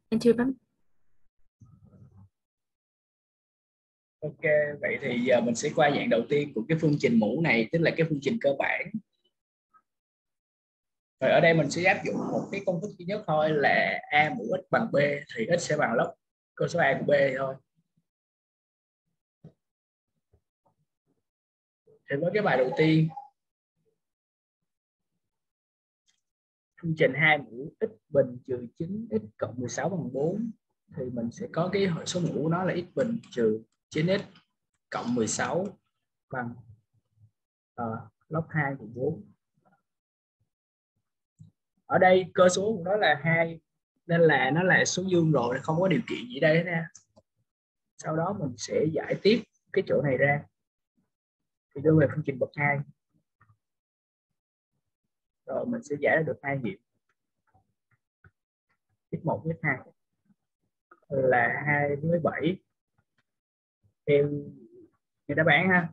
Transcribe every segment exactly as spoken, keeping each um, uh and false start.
Em chưa bấm. Ok, vậy thì giờ mình sẽ qua dạng đầu tiên của cái phương trình mũ này, tức là cái phương trình cơ bản. Rồi ở đây mình sẽ áp dụng một cái công thức duy nhất thôi là a mũ x bằng b, thì x sẽ bằng log cơ số a của b thôi. Thì với cái bài đầu tiên, phương trình hai mũ x bình trừ chín x cộng mười sáu bằng bốn, thì mình sẽ có cái hệ số mũ của nó là x bình trừ chín x cộng mười sáu bằng uh, log hai của bốn. Ở đây cơ số của nó là hai nên là nó là số dương rồi, không có điều kiện gì đây nha. Sau đó mình sẽ giải tiếp cái chỗ này ra thì đưa về phương trình bậc hai, rồi mình sẽ giải ra được hai nghiệm x một x hai là hai với bảy theo như đáp án ha.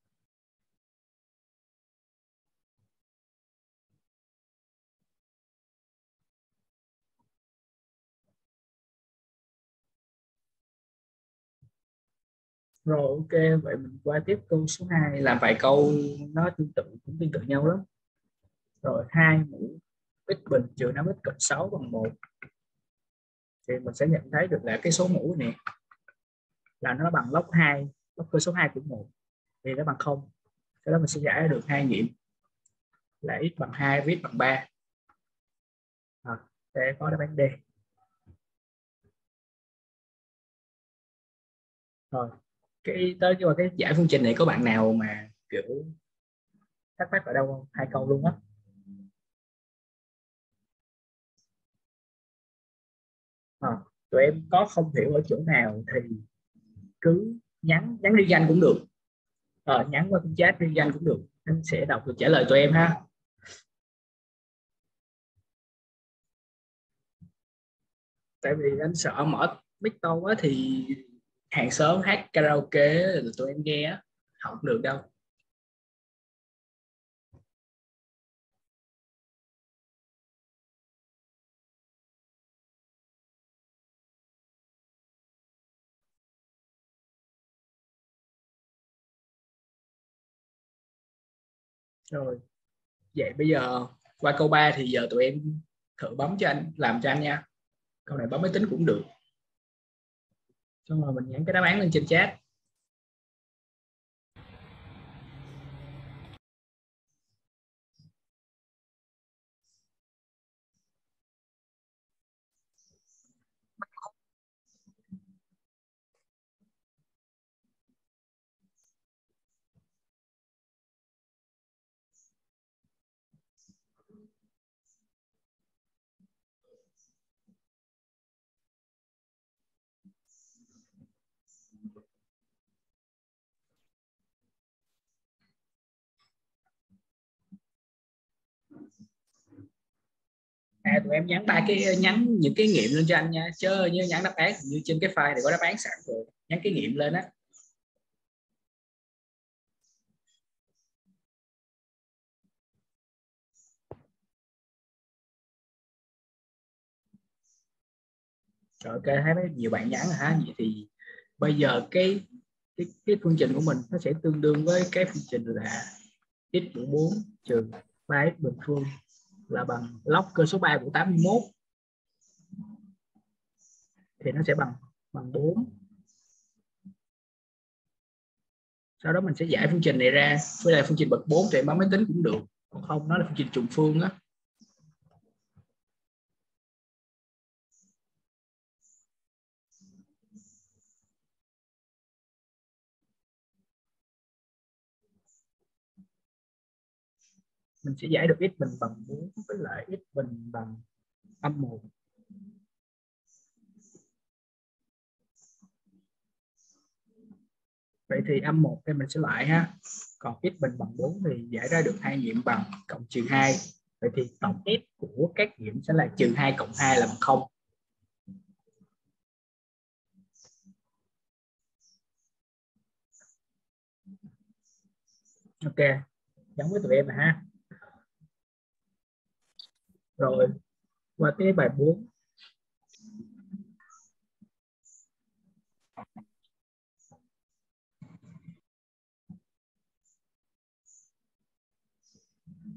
Rồi ok, vậy mình qua tiếp câu số hai, làm vài câu nó tương tự cũng tương tự nhau lắm. Rồi hai mũ x bình trừ năm x cộng sáu bằng một, thì mình sẽ nhận thấy được là cái số mũ này là nó bằng log hai, log cơ số hai của một thì nó bằng không. Sau đó mình sẽ giải được hai nghiệm là x bằng hai với x bằng ba. À, sẽ có đáp án D. Rồi cái tới cái, cái giải phương trình này có bạn nào mà kiểu thắc mắc ở đâu không? Hai câu luôn á. À, tụi em có không hiểu ở chỗ nào thì cứ nhắn nhắn ghi danh cũng được. À, nhắn qua trong chat ghi danh cũng được, anh sẽ đọc được trả lời tụi em ha. Tại vì anh sợ mở mic to quá thì hàng xóm hát karaoke là tụi em nghe á, không được đâu. Rồi vậy bây giờ qua câu ba thì giờ tụi em thử bấm cho anh, làm cho anh nha. Câu này bấm máy tính cũng được, xong rồi mình nhắn cái đáp án lên trên chat. À, tụi em nhắn ba cái nhắn những cái nghiệm lên cho anh nha, chứ như nhắn đáp án như trên cái file thì có đáp án sẵn rồi, nhắn cái nghiệm lên á. Rồi ok, thấy mấy nhiều bạn nhắn rồi ha. Vậy thì bây giờ cái cái, cái phương trình của mình nó sẽ tương đương với cái phương trình là x mũ bốn trừ ba x bình phương là bằng log cơ số ba của tám mươi mốt, thì nó sẽ bằng bằng bốn. Sau đó mình sẽ giải phương trình này ra với lại phương trình bậc bốn thì bấm máy tính cũng được, còn không nó là phương trình trùng phương á. Mình sẽ giải được x bình bằng bốn với lại x bình bằng âm một. Vậy thì âm một thì mình sẽ lại ha, còn x bình bằng bốn thì giải ra được hai nghiệm bằng cộng trừ hai. Vậy thì tổng f của các nghiệm sẽ là trừ hai cộng hai là bằng không. Ok, giống với tụi em là ha. Rồi qua cái bài bốn,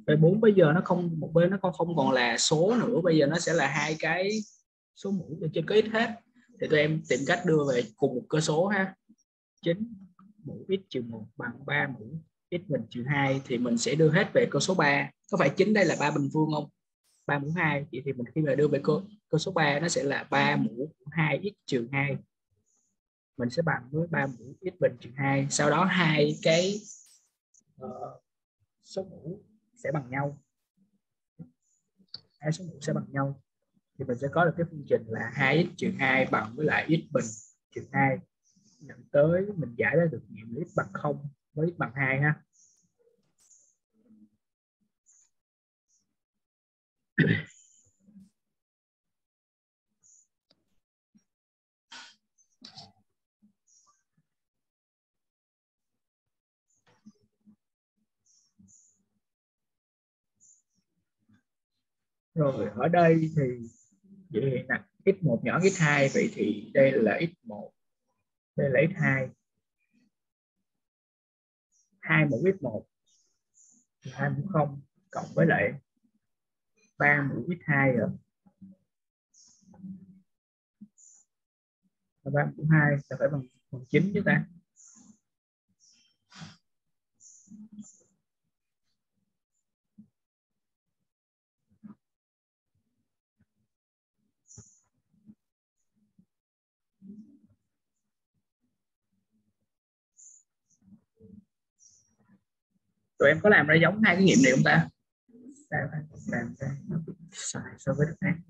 v bốn bây giờ nó không, một bên nó không không còn là số nữa, bây giờ nó sẽ là hai cái số mũ ở trên có x hết. Thì tụi em tìm cách đưa về cùng một cơ số ha. chín mũ x trừ một bằng ba mũ x bình trừ hai, thì mình sẽ đưa hết về cơ số ba. Có phải chín đây là ba bình phương không? ba mũ hai, vậy thì mình khi mà đưa về cơ, cơ số ba nó sẽ là ba mũ hai x trừ hai, mình sẽ bằng với ba mũ x bình trừ hai. Sau đó hai cái uh, số mũ sẽ bằng nhau, hai số mũ sẽ bằng nhau thì mình sẽ có được cái phương trình là hai x trừ hai bằng với lại x bình trừ hai. Nhận tới mình giải ra được nghiệm là x bằng không với x bằng hai ha. Rồi ở đây thì vậy nè, x một nhỏ x hai, vậy thì đây là x một, đây là x hai. hai mũ x một thì hai mũ không cộng với lại ba mũ x hai rồi. ba mũ hai là phải bằng bằng chín chứ ta. Tụi em có làm ra giống hai cái nghiệm này không ta? Làm làm ra nó bị sai so với đáp án.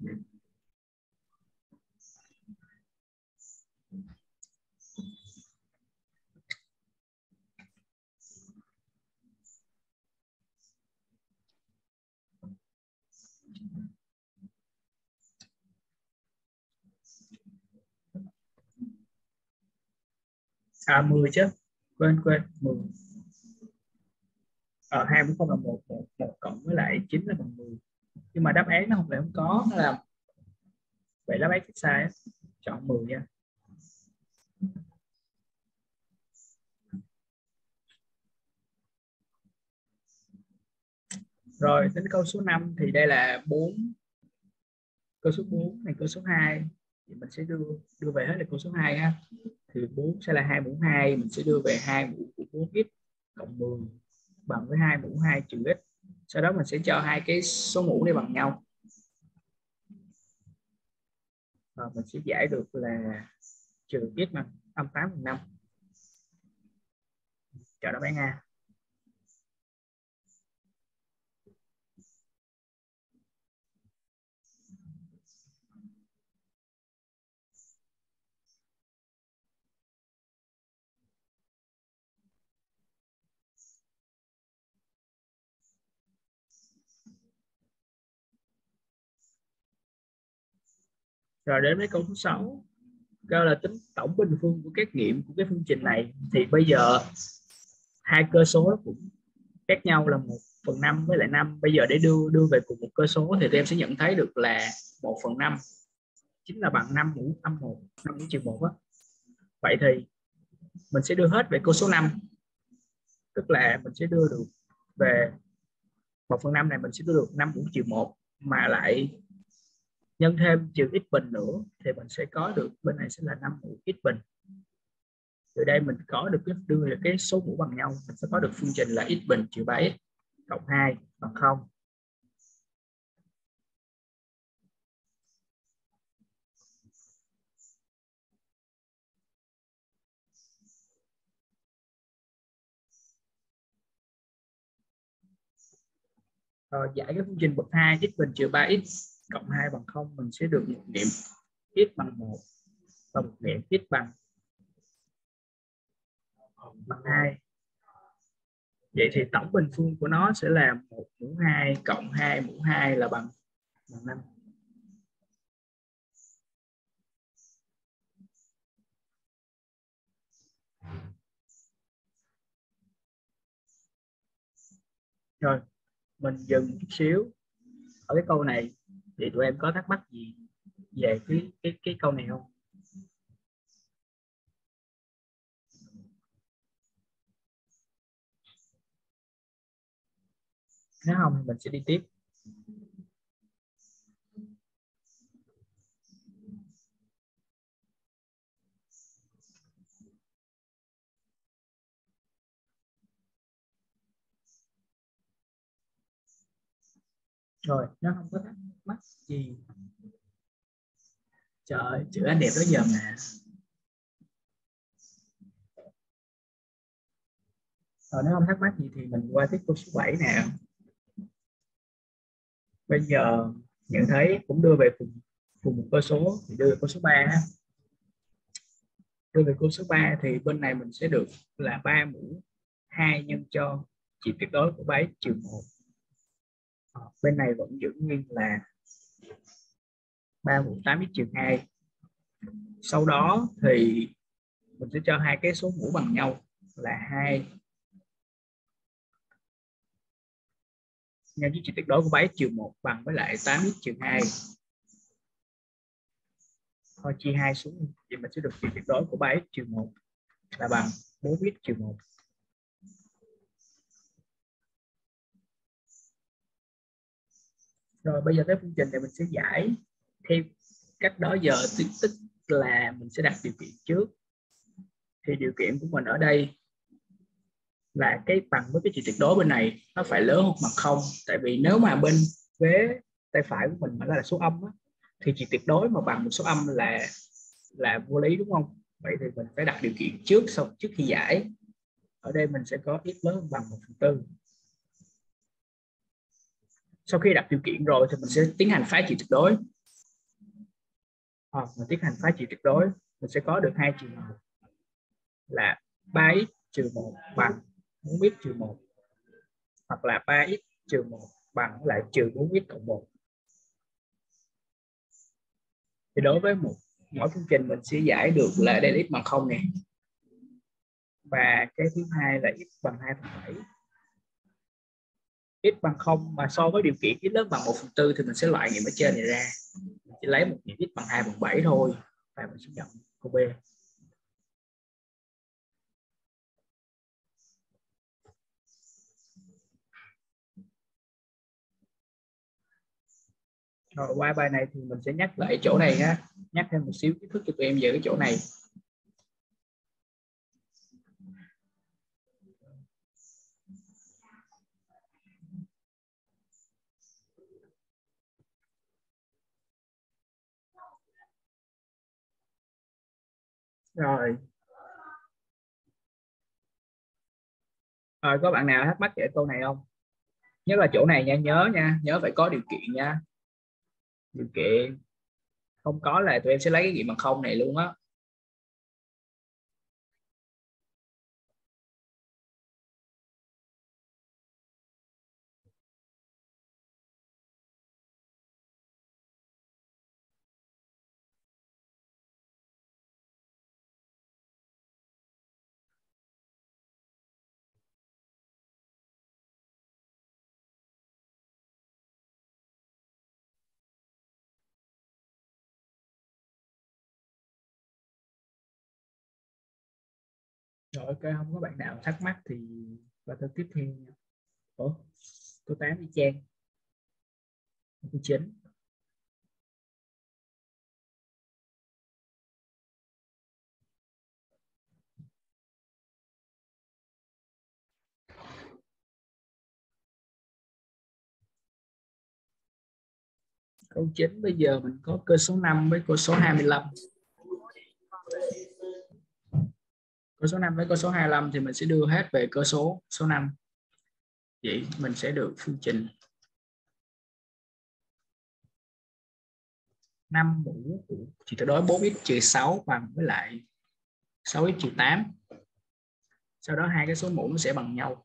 À mười chứ, quên quên mười. Ở hai mũ không là một, một, một cộng với lại chín là bằng mười. Nhưng mà đáp án nó không phải không có, nó là vậy, đáp án sai á. Chọn mười nha. Rồi đến câu số năm thì đây là bốn, câu số bốn này câu số hai, thì mình sẽ đưa đưa về hết là câu số hai ha. Thì bốn sẽ là hai mũ hai, mình sẽ đưa về hai mũ của bốn x cộng mười bằng với hai mũ hai trừ x. Sau đó mình sẽ cho hai cái số mũ này bằng nhau. Và mình sẽ giải được là trừ x mà âm tám phần năm. Chọn đáp án A. Rồi đến với câu thứ sáu, câu là tính tổng bình phương của các nghiệm của cái phương trình này. Thì bây giờ hai cơ số cũng khác nhau là một phần năm với lại năm. Bây giờ để đưa đưa về cùng một cơ số thì tụi em sẽ nhận thấy được là một phần năm chính là bằng năm mũ âm một, năm mũ trừ một á. Vậy thì mình sẽ đưa hết về câu số năm, tức là mình sẽ đưa được về một phần năm này, mình sẽ đưa được năm mũ trừ một mà lại nhân thêm trừ x bình nữa, thì mình sẽ có được bên này sẽ là năm mũ x bình. Từ đây mình có được cái đưa được cái số mũ bằng nhau, mình sẽ có được phương trình là x bình trừ ba x cộng hai bằng không. Rồi giải cái phương trình bậc hai x bình trừ ba x cộng hai bằng không, mình sẽ được một nghiệm x bằng một và một nghiệm x bằng bằng hai. Vậy thì tổng bình phương của nó sẽ là một mũ hai cộng hai mũ hai là bằng bằng năm. Rồi mình dừng chút xíu ở cái câu này. Thì tụi em có thắc mắc gì về cái cái cái câu này không? Nếu không thì mình sẽ đi tiếp. Rồi, nó không có thắc mắc gì. Trời ơi, chữ anh đẹp đó giờ mà. Rồi, nếu không thắc mắc gì thì mình qua tiếp câu số bảy nè. Bây giờ nhận thấy cũng đưa về cùng, cùng một cơ số thì đưa về câu số ba. Đưa về câu số ba thì bên này mình sẽ được là ba mũ hai nhân cho trị tuyệt đối của ba x trừ một. Bên này vẫn giữ nguyên là ba mũ tám x trừ hai. Sau đó thì mình sẽ cho hai cái số mũ bằng nhau là hai nhân với trị tuyệt đối của ba x trừ một bằng với lại tám x trừ hai. Thôi chia hai xuống thì mình sẽ được trị tuyệt đối của ba x trừ một là bằng bốn x trừ một. Rồi bây giờ tới phương trình thì mình sẽ giải theo cách đó giờ, tức, tức là mình sẽ đặt điều kiện trước. Thì điều kiện của mình ở đây là cái bằng với cái trị tuyệt đối bên này nó phải lớn hơn bằng không. Tại vì nếu mà bên vế tay phải của mình mà là số âm á, thì trị tuyệt đối mà bằng một số âm là là vô lý, đúng không? Vậy thì mình phải đặt điều kiện trước sau trước khi giải. Ở đây mình sẽ có x lớn hơn bằng một phần tư. Sau khi đặt điều kiện rồi thì mình sẽ tiến hành phá trị tuyệt đối. Hoặc mình tiến hành phá trị tuyệt đối, mình sẽ có được hai trường hợp là ba x trừ một bằng bốn x trừ một, hoặc là ba x trừ một bằng lại trừ bốn x cộng một. Thì đối với một mỗi phương trình mình sẽ giải được là đây là x bằng không nè, và cái thứ hai là x bằng hai phần bảy. X bằng không mà so với điều kiện x lớn bằng một phần tư thì mình sẽ loại nghiệm ở trên này ra, mình chỉ lấy một nghiệm x bằng hai phần bảy thôi và mình sẽ nhận câu B. Rồi qua bài này thì mình sẽ nhắc lại chỗ này ha, nhắc thêm một xíu kiến thức cho tụi em về cái chỗ này. Rồi. Rồi có bạn nào thắc mắc về câu này không? Nhớ là chỗ này nha, nhớ nha, nhớ phải có điều kiện nha. Điều kiện không có là tụi em sẽ lấy cái nghiệm bằng không này luôn á. Rồi ok, không có bạn nào thắc mắc thì qua câu tiếp theo nha. Ủa, câu tám đi Trang. Câu chín. Câu chín bây giờ mình có cơ số năm với cơ số hai mươi lăm. Cơ số năm với cơ số hai mươi lăm thì mình sẽ đưa hết về cơ số số năm. Vậy mình sẽ được phương trình năm mũ của trị tuyệt đối bốn x trừ sáu bằng với lại sáu x trừ tám. Sau đó hai cái số mũ nó sẽ bằng nhau.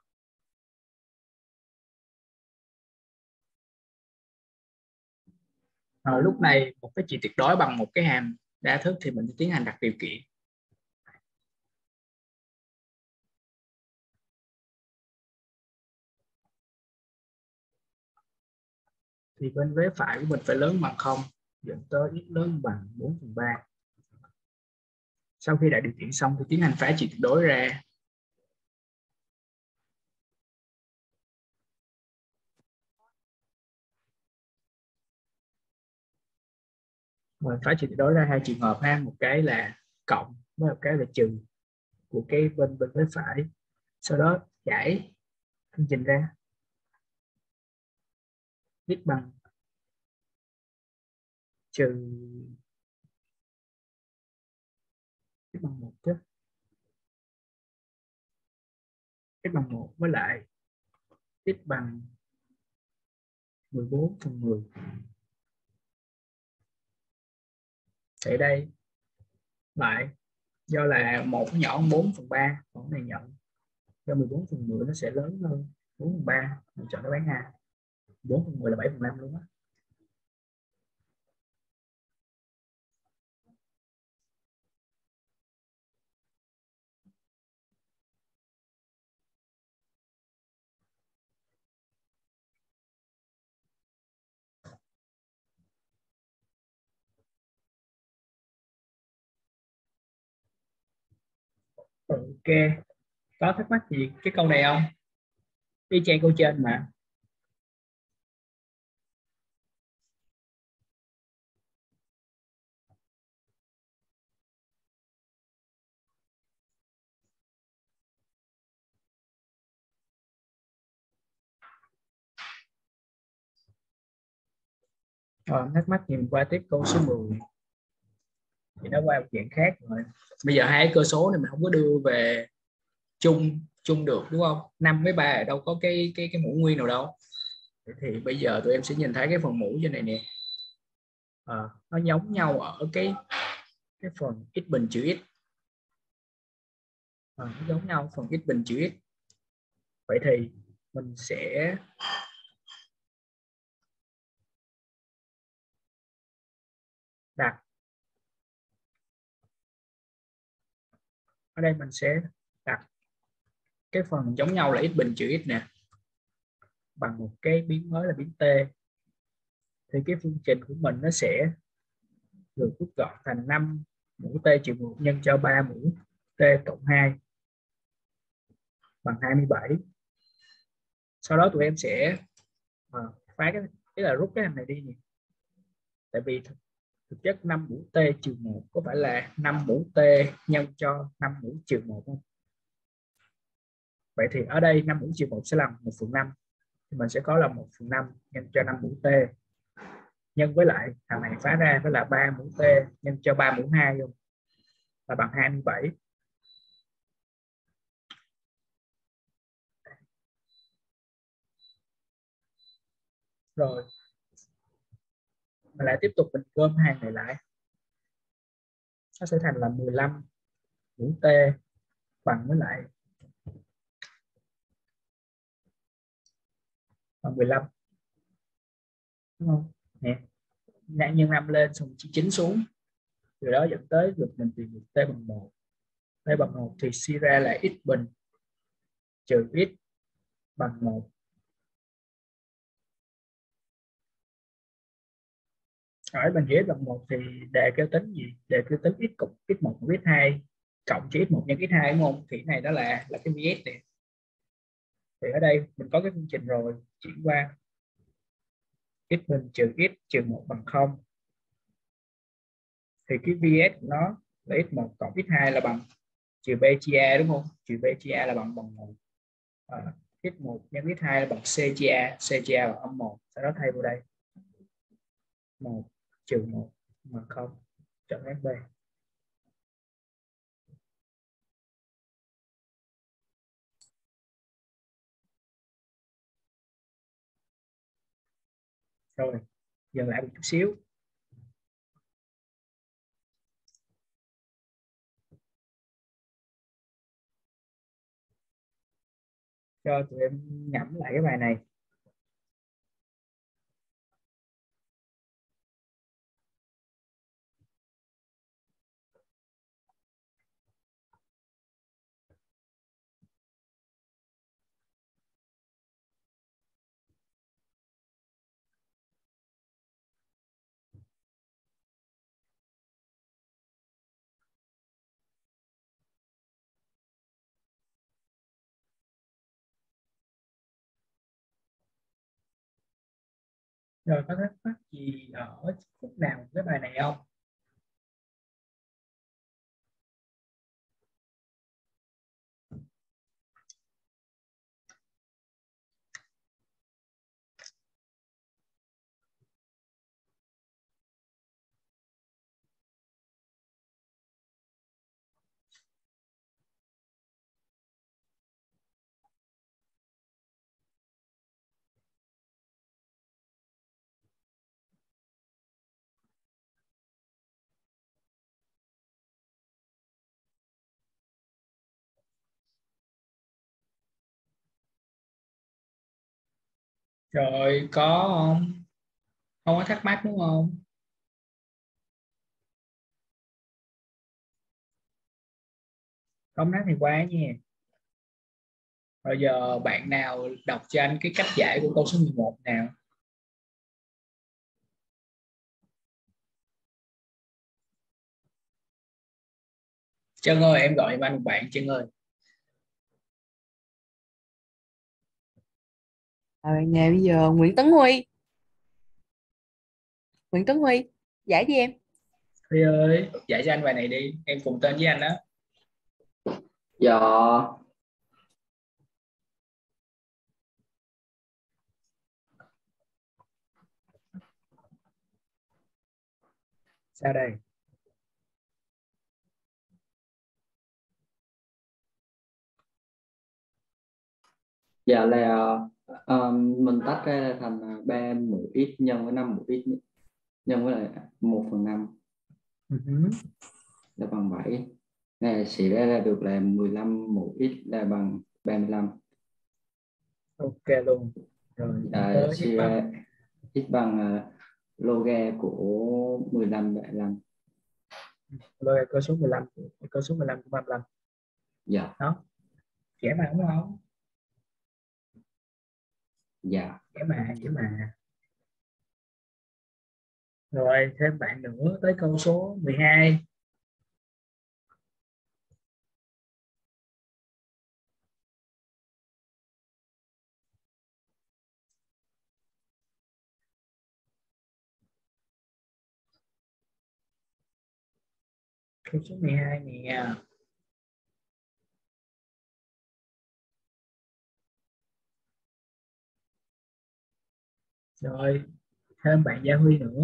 Rồi lúc này một cái trị tuyệt đối bằng một cái hàm đa thức thì mình sẽ tiến hành đặt điều kiện. Thì bên vế phải của mình phải lớn bằng không, dẫn tới x lớn bằng bốn phần ba. Sau khi đặt điều kiện xong thì tiến hành phá trị tuyệt đối ra. Rồi phải tuyệt đối ra hai trường hợp ha, một cái là cộng với một cái là trừ của cái bên bên bên phải, sau đó giải phương trình ra. X bằng trừ x bằng một chứ, x bằng một với lại x bằng mười bốn phần mười. Thì đây lại do là một nó nhỏ hơn bốn phần ba, còn này nhận do mười bốn phần mười nó sẽ lớn hơn bốn phần ba, mình chọn đáp án A. bốn phần mười là bảy phần năm luôn á. Ok, có thắc mắc gì cái câu này không? Y chang câu trên mà. Rồi, thắc mắc gì mình qua tiếp câu số mười, thì nó qua một dạng khác rồi. Bây giờ hai cơ số này mình không có đưa về chung chung được đúng không? Năm với ba ở đâu có cái cái cái mũ nguyên nào đâu. Thì bây giờ tụi em sẽ nhìn thấy cái phần mũ trên này nè. À, nó giống nhau ở cái cái phần x bình trừ x. À, nó giống nhau phần x bình trừ x. Vậy thì mình sẽ đặt ở đây, mình sẽ đặt cái phần giống nhau là x bình trừ x nè bằng một cái biến mới là biến t, thì cái phương trình của mình nó sẽ được rút gọn thành năm mũ t trừ một nhân cho ba mũ t cộng hai bằng hai mươi bảy. Sau đó tụi em sẽ à, phá cái cái là rút cái hình này đi nhỉ. Tại vì thực, thực chất năm mũ t trừ một có phải là năm mũ t nhân cho năm mũ trừ một không? Vậy thì ở đây năm mũ trừ một sẽ là một phần năm, thì mình sẽ có là một phần năm nhân cho năm mũ t nhân với lại thằng này phá ra với là ba mũ t nhân cho ba mũ hai luôn, là bằng hai mươi bảy. Rồi mình lại tiếp tục mình gom hàng này lại, nó sẽ thành là mười lăm mũ t bằng với lại bằng mười lăm, đúng không nè, nạn nhân năm lên xong chỉ chín xuống, từ đó dẫn tới việc mình tìm được t bằng một. T bằng một thì suy ra là x bình trừ x bằng một. Hỏi bằng ghế bằng một thì đề kêu tính gì? Đề kêu tính x cộng x một cộng x hai cộng cho x một nhân x hai đúng không? Thì này đó là là cái vs này. Thì ở đây mình có cái phương trình rồi, chuyển qua x bình trừ x trừ một bằng không, thì cái vs của nó là x một cộng x hai là bằng trừ b chia a đúng không? Trừ b chia a là bằng bằng một. À, x một nhân x hai là bằng c chia a, c chia a bằng âm một, sau đó thay vào đây một trừ một bằng không, chọn đáp B. Rồi giờ lại một chút xíu cho tụi em nhẩm lại cái bài này. Rồi có thắc mắc gì ở khúc nào cái bài này không? Rồi có không? Không có thắc mắc đúng không? Không thắc thì qua nha. Rồi giờ bạn nào đọc cho anh cái cách giải của câu số mười một nào? Trân ơi, em gọi anh một bạn Trân ơi. À, bạn nào bây giờ Nguyễn Tấn Huy. Nguyễn Tấn Huy giải đi em. Huy ơi, giải cho anh bài này đi. Em cùng tên với anh đó. Dạ. Sao đây? Dạ là um, mình tách ra là thành ba mũ x nhân với năm mũ x nhân với lại một phần năm Uh-huh. là bằng bảy. Này sẽ ra là được là mười lăm mũ x là bằng ba mươi lăm. Ok luôn. Rồi đến À, tới suy x bằng. ra x bằng uh, loga của mười lăm ba mươi lăm. Rồi câu số mười lăm, câu số mười lăm của ba mươi lăm. Dạ. Đó, dễ mà đúng không? Dạ. Dễ mà, dễ mà. Rồi thêm bạn nữa tới câu số mười hai. Câu số mười hai nè. Rồi thêm bạn Gia Huy nữa.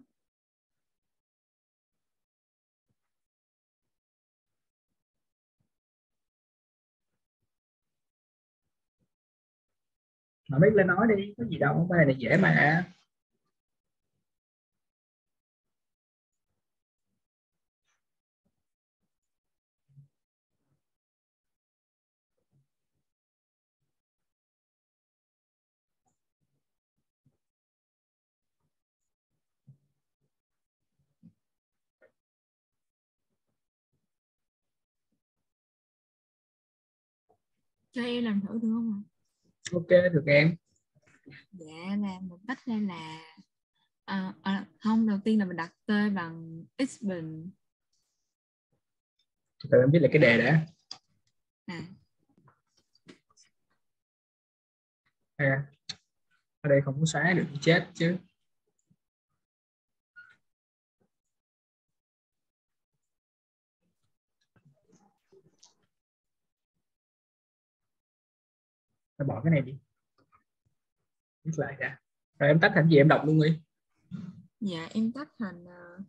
Mà biết lên nói đi, có gì đâu, bài này dễ mà. Cho em làm thử được không ạ? Ok, được em. Dạ là một cách đây là à, à, không, đầu tiên là mình đặt t bằng x bình. Từ em biết là cái đề đã. À, À, ở đây không có xóa được chết chứ. Phải bỏ cái này đi, viết lại đã. Rồi em tách thành gì em đọc luôn đi. dạ em tách thành uh,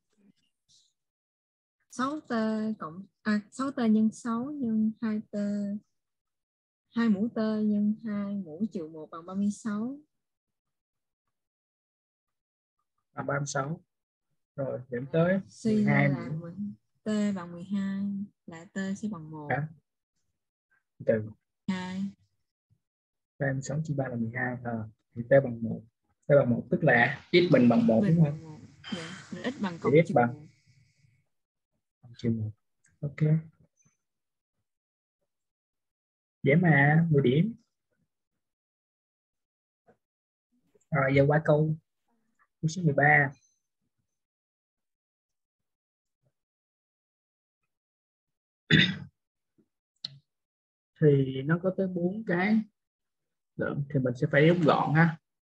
sáu t cộng à, sáu t nhân sáu nhân hai t, hai mũ t nhân hai mũ trừ một bằng ba mươi sáu. Là ba mươi sáu. Rồi điểm tới Suy ra mười hai là nữa. t bằng mười hai là t sẽ bằng một. À, từ hai. ba mươi sáu chia ba là mười hai. À, thì t bằng một. T bằng một tức là x bình bằng một đúng Bình không? bằng một. Dạ, là x bằng Thì cộng x trừ bằng một. cộng trừ một. Ok, dễ mà, mười điểm. Rồi giờ qua câu câu số mười ba. Thì nó có tới bốn cái lượng thì mình sẽ phải rút gọn ha.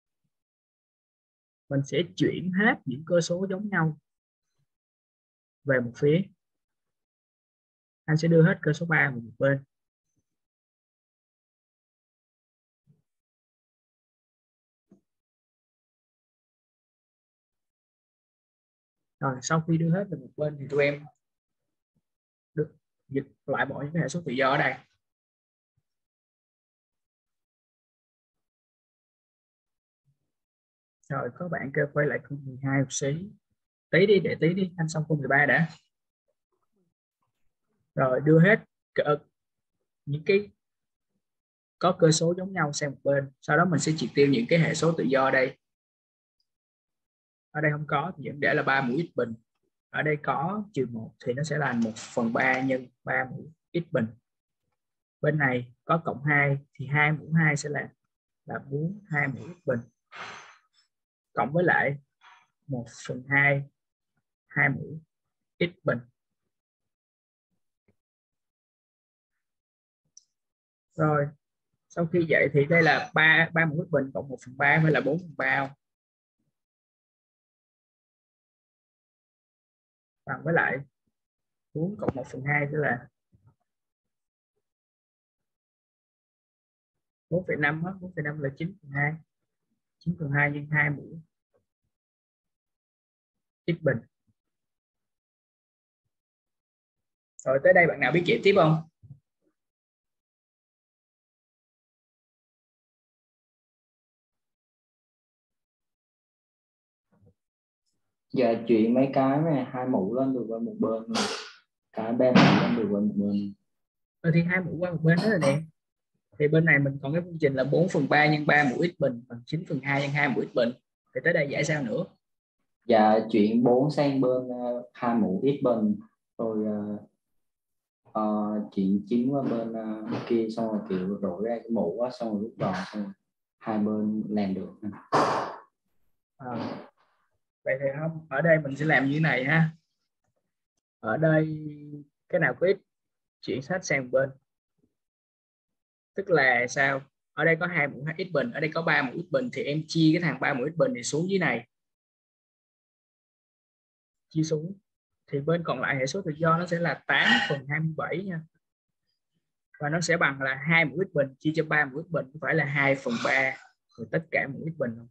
Mình sẽ chuyển hết những cơ số giống nhau về một phía. Anh sẽ đưa hết cơ số ba vào một bên. Rồi sau khi đưa hết về một bên thì tụi em được dịch loại bỏ những cái hệ số tự do ở đây. Rồi có bạn kêu quay lại câu mười hai một xí. Tí đi, để tí đi, anh xong câu mười ba đã. Rồi đưa hết cỡ những cái có cơ số giống nhau sang một bên, sau đó mình sẽ triệt tiêu những cái hệ số tự do ở đây. Ở đây không có thì vẫn để là ba mũ x bình. Ở đây có trừ một thì nó sẽ là một phần ba nhân ba mũ x bình. Bên này có cộng hai thì hai mũ hai sẽ là là bốn hai mũ x bình cộng với lại một phần hai hai mũ x bình. Rồi sau khi vậy thì đây là ba ba mũ x bình cộng một phần ba mới là bốn phần ba, bằng với lại bốn cộng một phần hai sẽ là bốn phẩy năm. bốn phẩy năm là chín phần hai. chín phần hai nhân hai mũ x bình. Rồi tới đây bạn nào biết giải tiếp không? Giờ chuyển mấy cái này hai mũ lên được qua một bên, cái ba mũ lên được qua một bên. Rồi thì hai mũ qua một bên đó là đẹp. Thì bên này mình còn cái phương trình là bốn phần ba nhân ba mũ x bình bằng chín phần hai nhân hai mũ x bình. Thì tới đây giải sao nữa? Dạ chuyển bốn sang bên uh, hai mũ x bình, rồi uh, uh, chuyển chín qua bên uh, kia, xong rồi kiểu đổ ra cái mũ đó, xong rồi rút đòn, xong rồi hai bên làm được. À, vậy thì không, ở đây mình sẽ làm như thế này ha. Ở đây cái nào có x chuyển hết sang bên, tức là sao? Ở đây có hai mũ x bình, ở đây có ba mũ x bình thì em chia cái thằng ba mũ x bình này xuống dưới này, chia xuống thì bên còn lại hệ số tự do nó sẽ là tám phần hai mươi bảy nha, và nó sẽ bằng là hai mũ x bình chia cho ba mũ x bình phải là hai phần ba rồi tất cả mũ x bình không?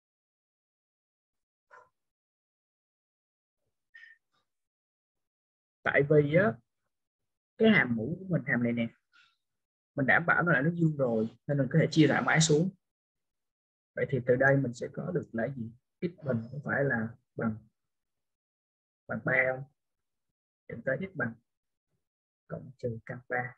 Tại vì á cái hàm mũ của mình, hàm này nè, mình đảm bảo nó là nước vuông rồi nên mình có thể chia thoải mái xuống. Vậy thì từ đây mình sẽ có được là gì? X bình cũng phải là bằng bằng ba không? Dẫn tới x bằng cộng trừ căn ba.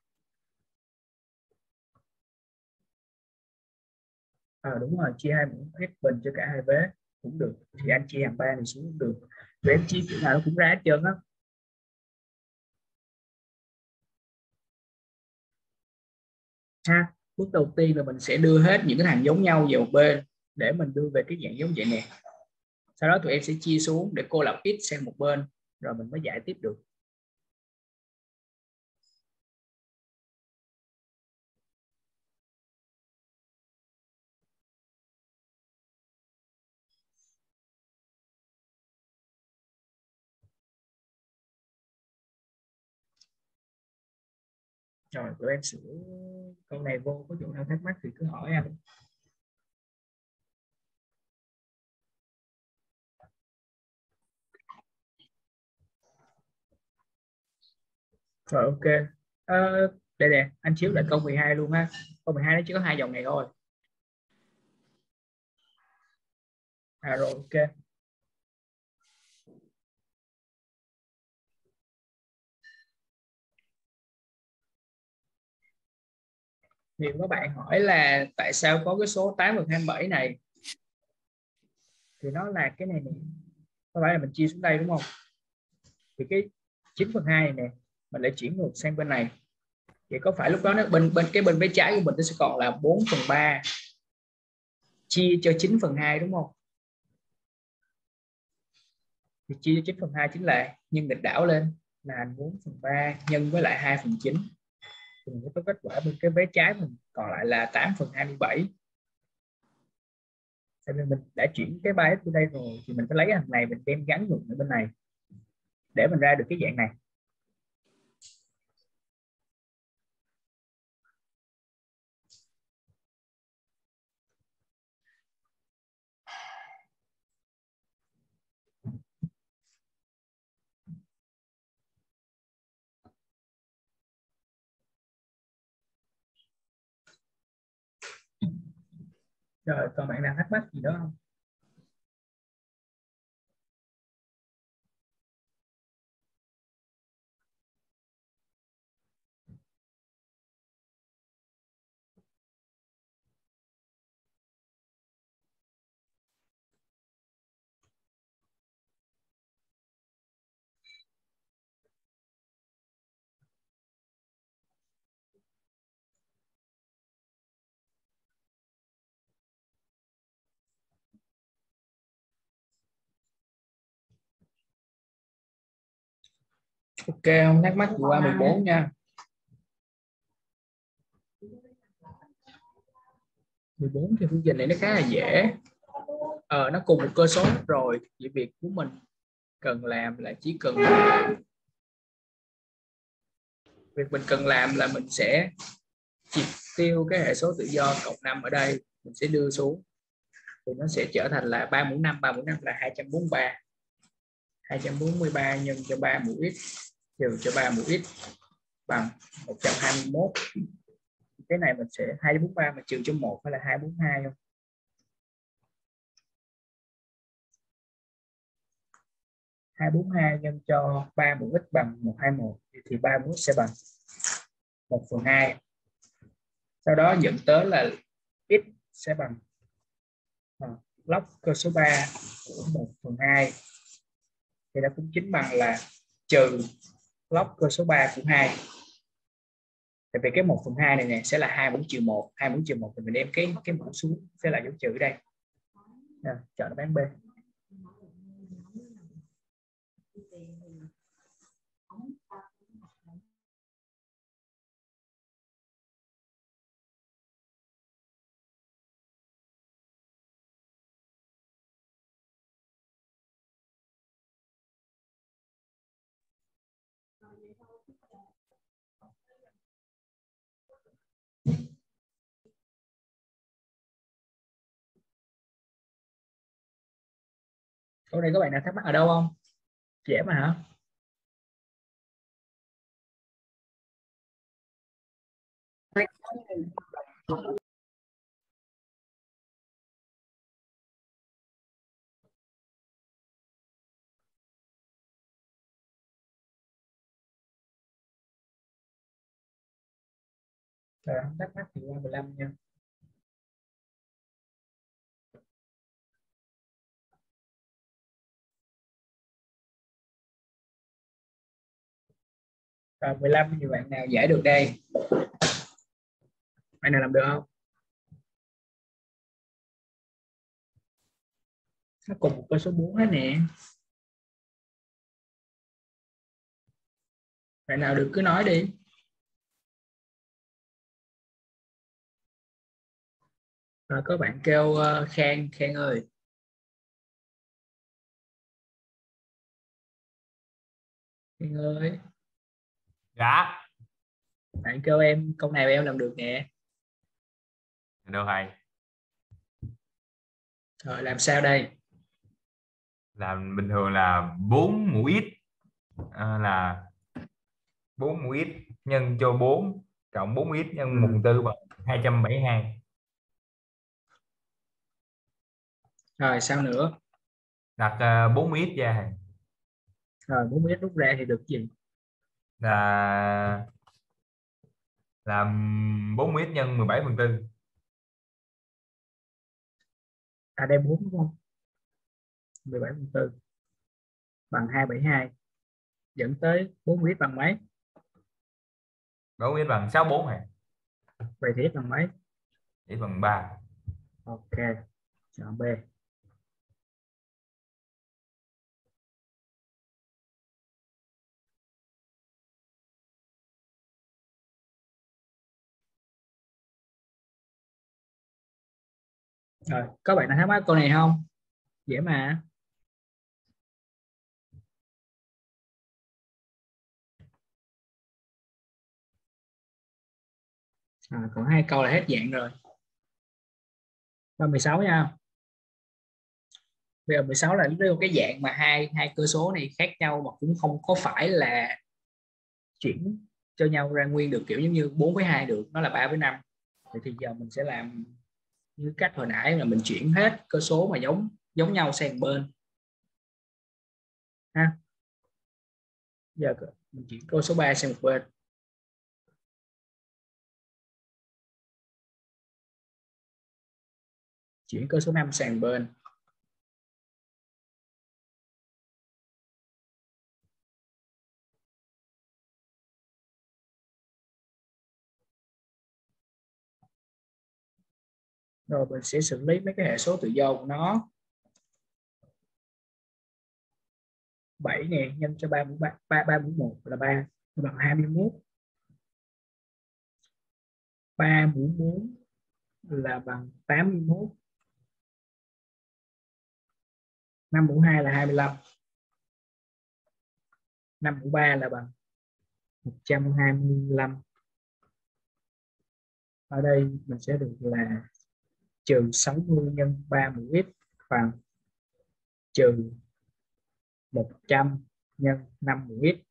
À, đúng rồi, chia hai mũ x bình cho cả hai vế cũng được. Thì anh chia hàm ba này xuống cũng được. Rồi em chia kiểu nào nó cũng ra hết trơn á. Ha, bước đầu tiên là mình sẽ đưa hết những cái thằng giống nhau vào một bên để mình đưa về cái dạng giống vậy nè. Sau đó tụi em sẽ chia xuống để cô lập x sang một bên rồi mình mới giải tiếp được. Rồi tụi em sửa câu này vô, có chỗ nào thắc mắc thì cứ hỏi anh. Rồi ok. Ờ, đây nè, anh chiếu lại câu mười hai luôn ha. Câu mười hai nó chỉ có hai dòng này thôi. À rồi ok. Nhiều các bạn hỏi là tại sao có cái số tám phần hai mươi bảy này, thì nó là cái này nè, có phải là mình chia xuống đây đúng không? Thì cái chín phần hai này nè mình lại chuyển ngược sang bên này, vậy có phải lúc đó nó bên bên cái bên bên trái của mình nó sẽ còn là bốn phần ba chia cho chín phần hai đúng không? Thì chia cho chín phần hai chính là nhân nghịch đảo lên là bốn phần ba nhân với lại hai phần chín, thì mình có kết quả bên cái vế trái mình còn lại là tám phần hai mươi bảy. Tại vì mình đã chuyển cái ba x bên đây rồi thì mình phải lấy cái thằng này mình đem gắn ngược ở bên này để mình ra được cái dạng này. Rồi còn bạn nào thắc mắc gì đó không? Ok, không thắc mắc qua mười bốn nha. mười bốn thì phương trình này nó khá là dễ. Ờ, nó cùng một cơ số rồi. Chỉ việc của mình cần làm là chỉ cần việc mình cần làm là mình sẽ triệt tiêu cái hệ số tự do cộng năm ở đây, mình sẽ đưa xuống thì nó sẽ trở thành là ba mũ năm, ba mũ năm là hai trăm bốn mươi ba, hai trăm bốn mươi ba nhân cho ba mũ x trừ cho ba mũ x bằng một trăm hai mươi mốt. Cái này mình sẽ hai trăm bốn mươi ba mà trừ cho một phải là hai trăm bốn mươi hai không? hai trăm bốn mươi hai nhân cho ba mũ x bằng một trăm hai mươi mốt thì ba mũ x sẽ bằng một phần hai. Sau đó dẫn tới là x sẽ bằng uh, log cơ số ba của một phần hai thì nó cũng chính bằng là trừ log cơ số ba của hai. Tại vì cái một phần hai này nè sẽ là hai mũ trừ một, hai mũ trừ một thì mình đem cái cái mũ xuống sẽ là dấu trừ đây. À, chọn đáp án B. Câu này các bạn nào thắc mắc ở đâu không? Dễ mà hả? Rồi, không thắc mắc thì qua mười lăm nha. Rồi mười lăm thì bạn nào giải được đây? Bạn nào làm được không? Nó cùng một cơ số bốn hết nè. Bạn nào được cứ nói đi. Rồi có bạn kêu uh, Khang, Khang ơi. Khang ơi. Dạ. Bạn kêu em câu này em làm được nè. Được thầy. Rồi làm sao đây? Làm bình thường là bốn mũ x à, là bốn mũ x nhân cho bốn cộng bốn x nhân Ừ. một phần tư bằng hai trăm bảy mươi hai. Rồi sao nữa? Đặt uh, bốn mũ x ra thầy. Rồi bốn mươi x rút ra thì được gì? Là làm bốn mươi x nhân mười bảy phần tư. À đây bốn đúng không? mười bảy phần tư bằng hai trăm bảy mươi hai dẫn tới bốn mươi x bằng mấy? bốn mươi x bằng sáu mươi bốn thầy. Vậy thì x bằng mấy? X bằng ba. Ok, chọn B. Rồi, có bạn nào thắc mắc câu này không? Dễ mà. À, còn hai câu là hết dạng rồi. Câu mười sáu nha. Bây giờ mười sáu là đưa cái dạng mà hai hai cơ số này khác nhau mà cũng không có phải là chuyển cho nhau ra nguyên được, kiểu giống như bốn với hai được, nó là ba với năm. Vậy thì giờ mình sẽ làm như cách hồi nãy là mình chuyển hết cơ số mà giống giống nhau sang bên ha. Giờ mình chuyển cơ số ba sang một bên. Chuyển cơ số năm sang bên. Rồi mình sẽ xử lý mấy cái hệ số tự do của nó. bảy nè nhân cho ba mũ ba, ba, ba mũ một là ba bằng hai mươi mốt. ba mũ bốn là bằng tám mươi mốt. năm mũ hai là hai mươi lăm. năm mũ ba là bằng một trăm hai mươi lăm. Ở đây mình sẽ được là trừ sáu mươi nhân ba mũ x bằng trừ một trăm nhân năm mũ x.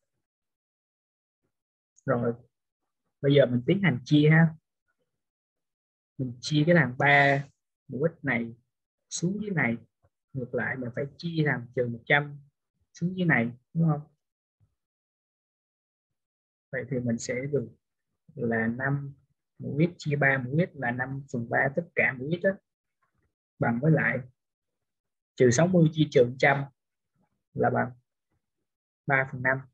Rồi bây giờ mình tiến hành chia ha. Mình chia cái thằng ba mũ x này xuống dưới này, ngược lại mình phải chia thằng trừ một trăm xuống dưới này, đúng không? Vậy thì mình sẽ được là năm mũ x chia ba mũ x là năm phần ba tất cả mũ x đó, bằng với lại trừ sáu mươi chia trừ một trăm là bằng ba phần năm.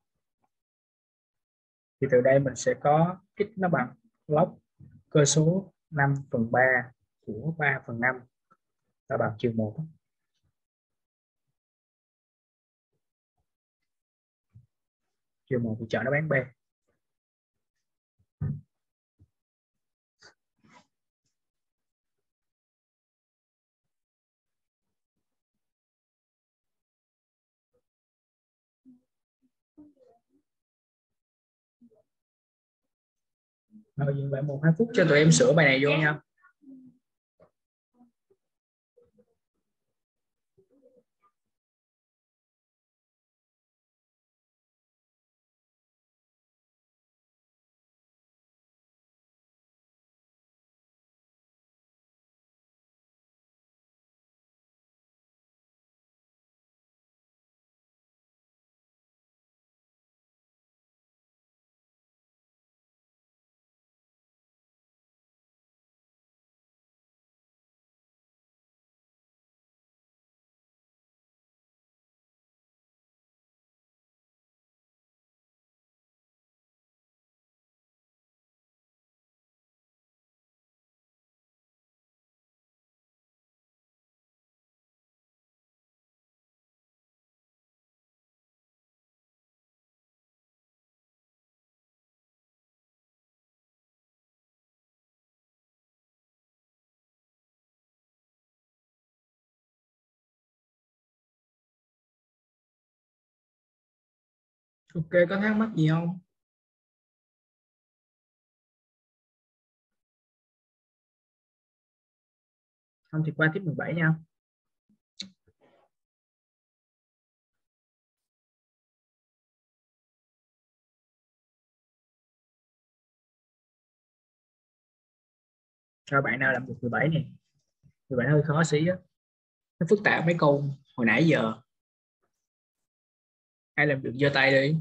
Thì từ đây mình sẽ có x nó bằng log cơ số năm phần ba của ba phần năm là bằng trừ một. Trừ một thì chọn nó bán B. Rồi dừng lại một hai phút cho tụi em sửa bài này vô nha. Ok, có thắc mắc gì không? Không thì qua tiếp mười bảy nha. Cho bạn nào làm được mười bảy này. mười bảy hơi khó xí á. Nó phức tạp mấy câu hồi nãy giờ. Ai làm được giơ tay đi.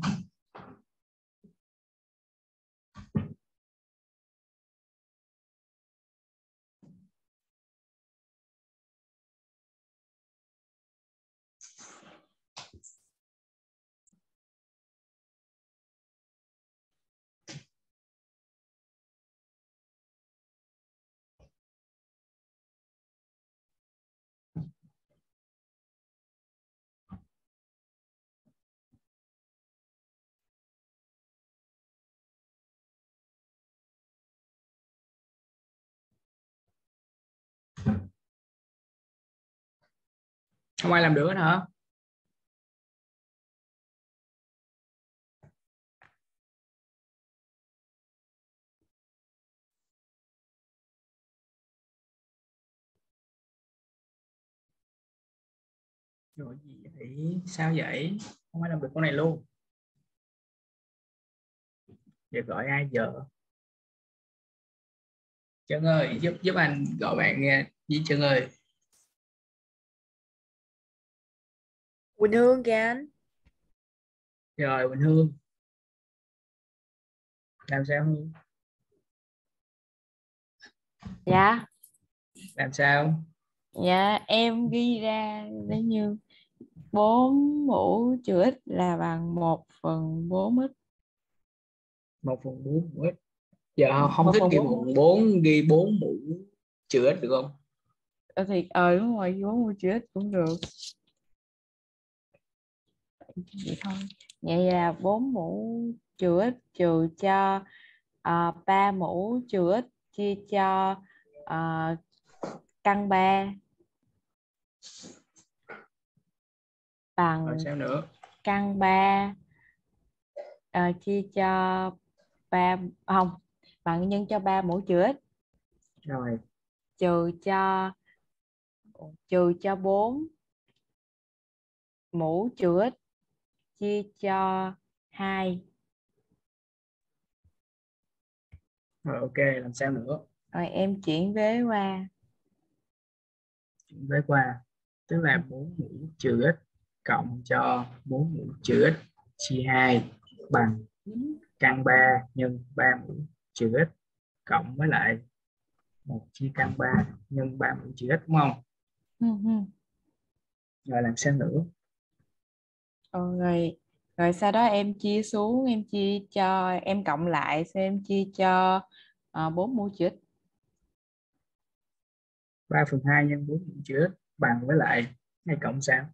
Không ai làm được hết hả? Rồi gì vậy? Sao vậy? Không ai làm được con này luôn. Giờ gọi ai giờ? Trân ơi, giúp giúp anh gọi bạn nghe. Với Trân ơi. Quỳnh Hương kìa anh. Rồi Quỳnh Hương. Làm sao Hương? Dạ, Làm sao? dạ em ghi ra nếu như bốn mũ trừ x là bằng một phần bốn x. Một phần bốn mũ x. Giờ không Một thích phần ghi bốn một mũ. phần bốn, ghi bốn mũ trừ x được không? Ờ thì ờ đúng rồi, bốn mũ trừ x cũng được. vậy thôi. Vậy là bốn mũ trừ x trừ cho uh, ba mũ trừ x chia cho uh, căn ba bằng Rồi sao nữa? căn ba uh, chia cho ba không bằng nhân cho ba mũ trừ x Rồi trừ cho trừ cho bốn mũ trừ x chia cho hai. rồi ok, làm sao nữa? Rồi em chuyển vế qua. Chuyển với qua tức là bốn mũ trừ x cộng cho bốn mũ trừ x chia hai bằng căn ba nhân ba mũ trừ x cộng với lại một chia căn ba nhân ba mũ trừ x, đúng không? Ừ, ừ. Rồi làm sao nữa? Ờ, rồi rồi sau đó em chia xuống, em chia cho em cộng lại xem em chia cho uh, bốn mũ trừ x. ba phần hai nhân bốn mũ trừ x bằng với lại hay cộng sao?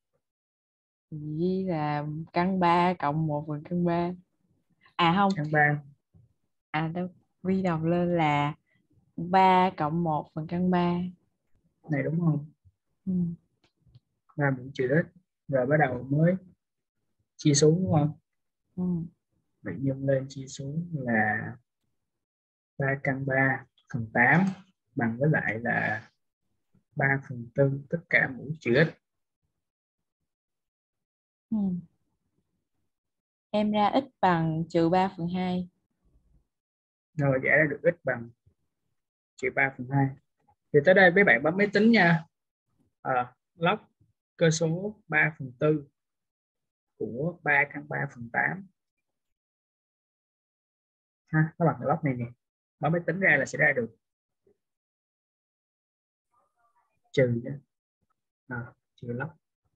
Vì là căn ba cộng một phần căn ba. À không, Căn ba à đâu, vi đọc lên là ba cộng một phần căn ba. này đúng không? Ừ. ba mũ trừ x rồi bắt đầu mới chia xuống, đúng không? Ừ. Vậy nhân lên chia xuống là ba căn ba phần tám bằng với lại là ba phần tư tất cả mũ trừ x. Ừ. Em ra x bằng trừ ba phần hai. Rồi giải ra được x bằng trừ ba phần hai. Thì tới đây mấy bạn bấm máy tính nha. À, log cơ số ba phần tư của ba căn ba phần tám ha, nó bằng log này nè, bấm máy tính ra là sẽ ra được trừ nha. À, trừ log.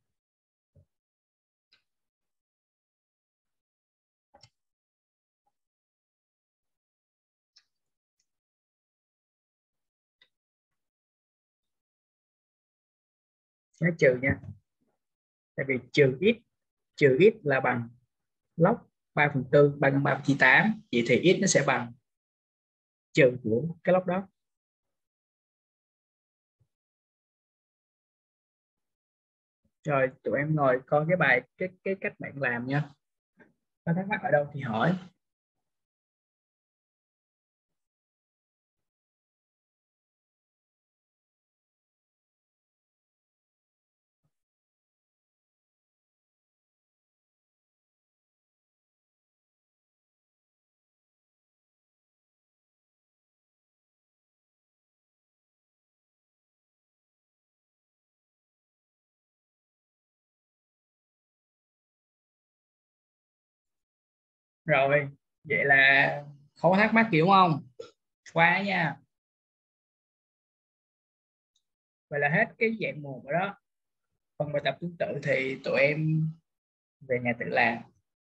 Nhớ trừ nha, tại vì trừ x trừ x là bằng log ba phần tư, ba căn ba chia tám, vậy thì x nó sẽ bằng trừ của cái log đó. Rồi tụi em ngồi coi cái bài cái cái cách bạn làm nha, có thắc mắc ở đâu thì hỏi. Rồi vậy là không có thắc mắc gì đúng không? Qua nha. Vậy là hết cái dạng một rồi đó. Phần bài tập tương tự thì tụi em về nhà tự làm.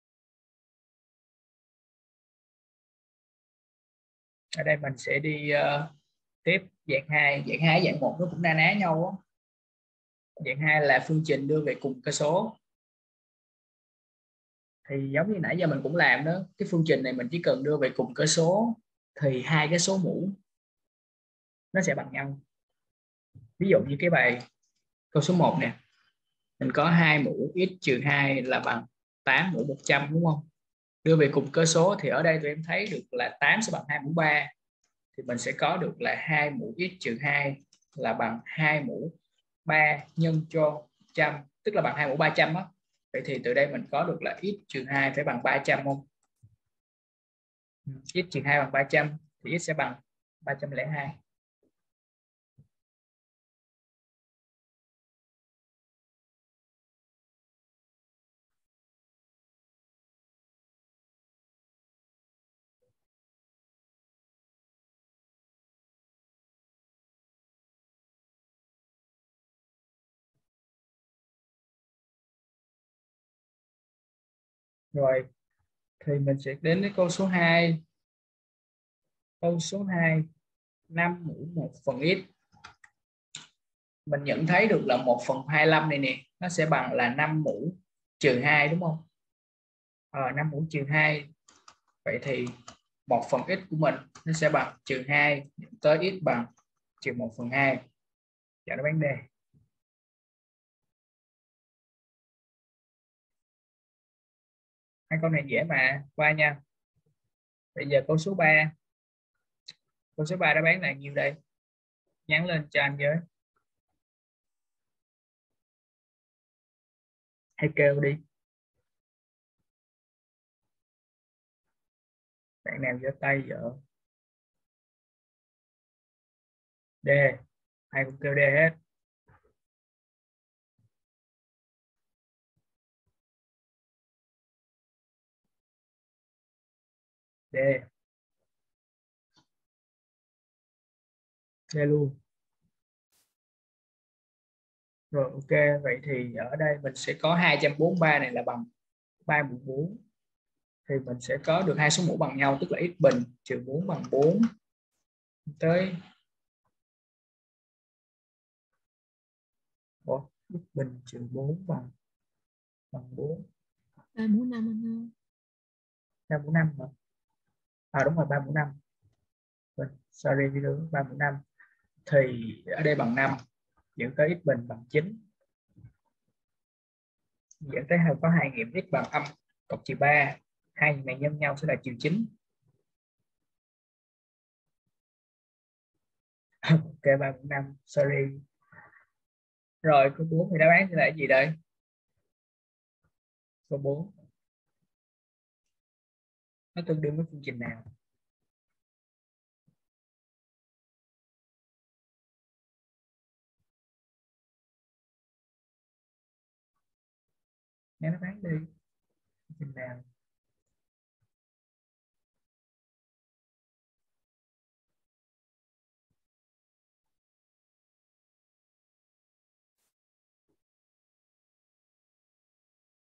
Ở đây mình sẽ đi uh, tiếp dạng hai. Dạng hai dạng một nó cũng na ná nhau đó. Dạng hai là phương trình đưa về cùng cơ số. Thì giống như nãy giờ mình cũng làm đó, cái phương trình này mình chỉ cần đưa về cùng cơ số thì hai cái số mũ nó sẽ bằng nhau. Ví dụ như cái bài câu số một nè, mình có hai mũ x trừ hai là bằng tám mũ một trăm, đúng không? Đưa về cùng cơ số thì ở đây tụi em thấy được là tám sẽ bằng hai mũ ba, thì mình sẽ có được là hai mũ x trừ hai là bằng hai mũ ba nhân cho một trăm, tức là bằng hai mũ ba trăm á. Vậy thì từ đây mình có được là x trừ hai phải bằng ba trăm không? X trừ hai bằng ba trăm thì x sẽ bằng ba trăm lẻ hai. Rồi thì mình sẽ đến với câu số hai. Câu số hai, năm mũ một phần x. Mình nhận thấy được là một phần hai mươi lăm này nè, nó sẽ bằng là năm mũ trừ hai đúng không? Ờ, năm mũ trừ hai. Vậy thì một phần x của mình nó sẽ bằng trừ hai tới x bằng trừ một phần hai. Dạ nó bán D. Hai câu này dễ mà, qua nha. Bây giờ câu số ba. Câu số ba đáp án là nhiêu đây? Nhắn lên cho anh với. Hay kêu đi. Bạn nào giơ tay vợ? D. Ai cũng kêu D hết. D. D luôn. Rồi ok, vậy thì ở đây mình sẽ có hai trăm bốn mươi ba này là bằng ba mũ bốn. Thì mình sẽ có được hai số mũ bằng nhau, tức là x bình trừ bốn bằng bốn tới Ủa, x bình trừ bốn bằng bằng bốn. ba mũ năm anh ơi. ba mũ năm hả? À đúng rồi, ba mũ năm. Rồi, sorry đi nữa, ba mũ năm. Thì ở đây bằng năm, dẫn tới x bình bằng chín. Dẫn tới có hai nghiệm x bằng âm cộng trừ ba. Hai này nhân nhau sẽ là trừ chín. Ok, ba mũ năm, sorry. Rồi câu bốn thì đáp án sẽ là cái gì đây? Câu bốn nó tương đương với phương trình nào? Nhớ đáp án đi. Phương trình nào? B.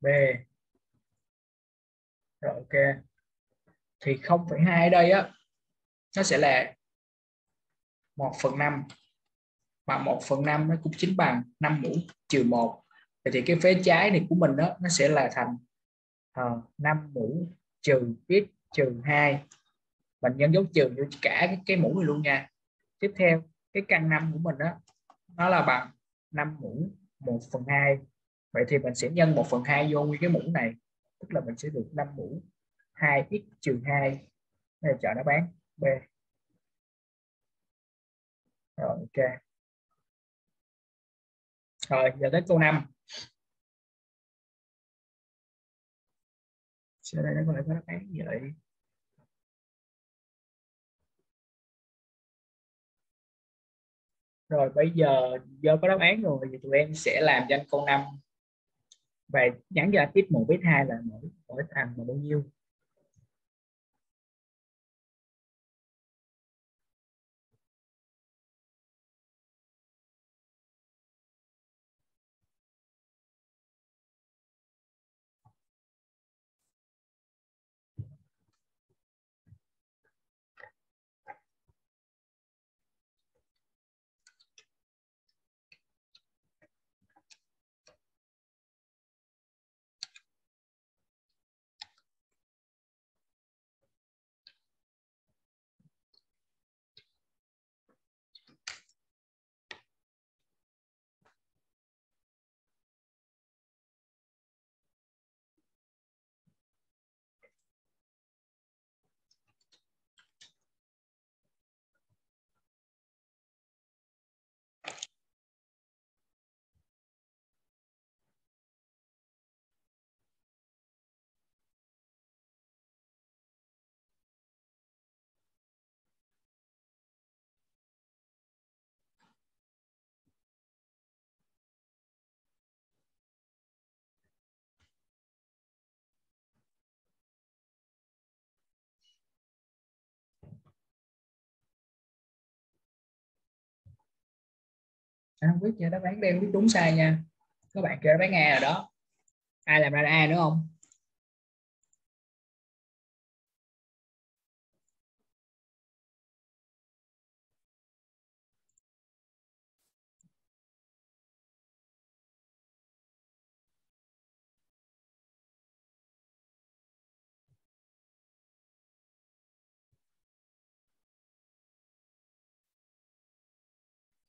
Rồi ok. Thì không phẩy hai ở đây á nó sẽ là một phần năm, mà một phần năm nó cũng chính bằng năm mũ trừ một. Vậy thì cái phế trái này của mình đó nó sẽ là thành uh, năm mũ trừ x trừ hai. Mình nhân dấu trừ cho cả cái, cái mũ này luôn nha. Tiếp theo cái căn năm của mình đó nó là bằng năm mũ một phần hai. Vậy thì mình sẽ nhân một phần hai vô nguyên cái mũ này, tức là mình sẽ được năm mũ hai x trừ hai. Đây là chọn đáp án B. Rồi ok. Rồi giờ tới câu năm. Sau đây nó có thể có đáp án gì vậy? Rồi bây giờ do có đáp án rồi thì tụi em sẽ làm cho anh câu năm và nhắn cho anh x một x hai là mỗi mỗi thằng là bao nhiêu. Anh không biết nha, đáp án đen biết đúng sai nha. Các bạn kêu đáp án A rồi đó. Ai làm ra A nữa không?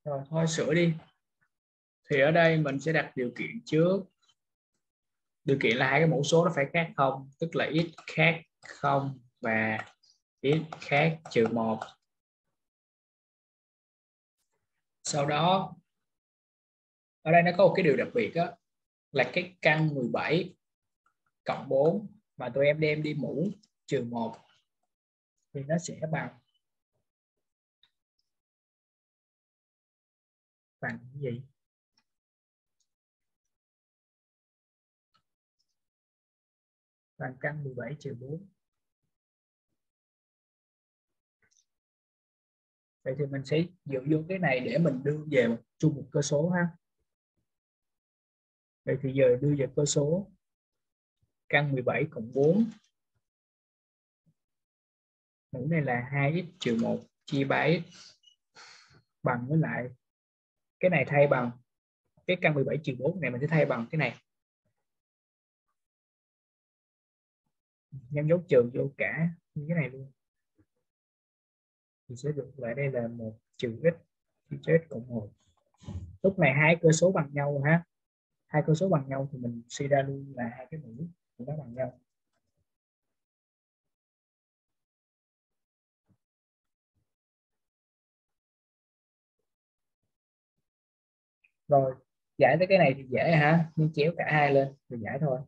Rồi thôi sửa đi. Thì ở đây mình sẽ đặt điều kiện trước. Điều kiện là hai cái mẫu số nó phải khác không, tức là x khác không và x khác trừ một. Sau đó ở đây nó có một cái điều đặc biệt đó, là cái căn mười bảy cộng bốn mà tụi em đem đi mũ trừ một thì nó sẽ bằng bằng cái gì? Bằng căn mười bảy trừ bốn. Vậy thì mình sẽ dựa vô cái này để mình đưa về một chung một cơ số ha. Vậy thì giờ đưa về cơ số căn mười bảy cộng bốn. Mũ này là hai x trừ một chia ba x bằng với lại cái này thay bằng cái căn mười bảy trừ bốn này, mình sẽ thay bằng cái này. Nhân dấu trừ vô cả như cái này luôn. Thì sẽ được lại đây là một trừ x chia cho x cộng một. Lúc này hai cơ số bằng nhau ha. Hai cơ số bằng nhau thì mình suy ra luôn là hai cái mũ của nó bằng nhau. Rồi giải tới cái này thì dễ hả, nhưng chéo cả hai lên rồi giải thôi.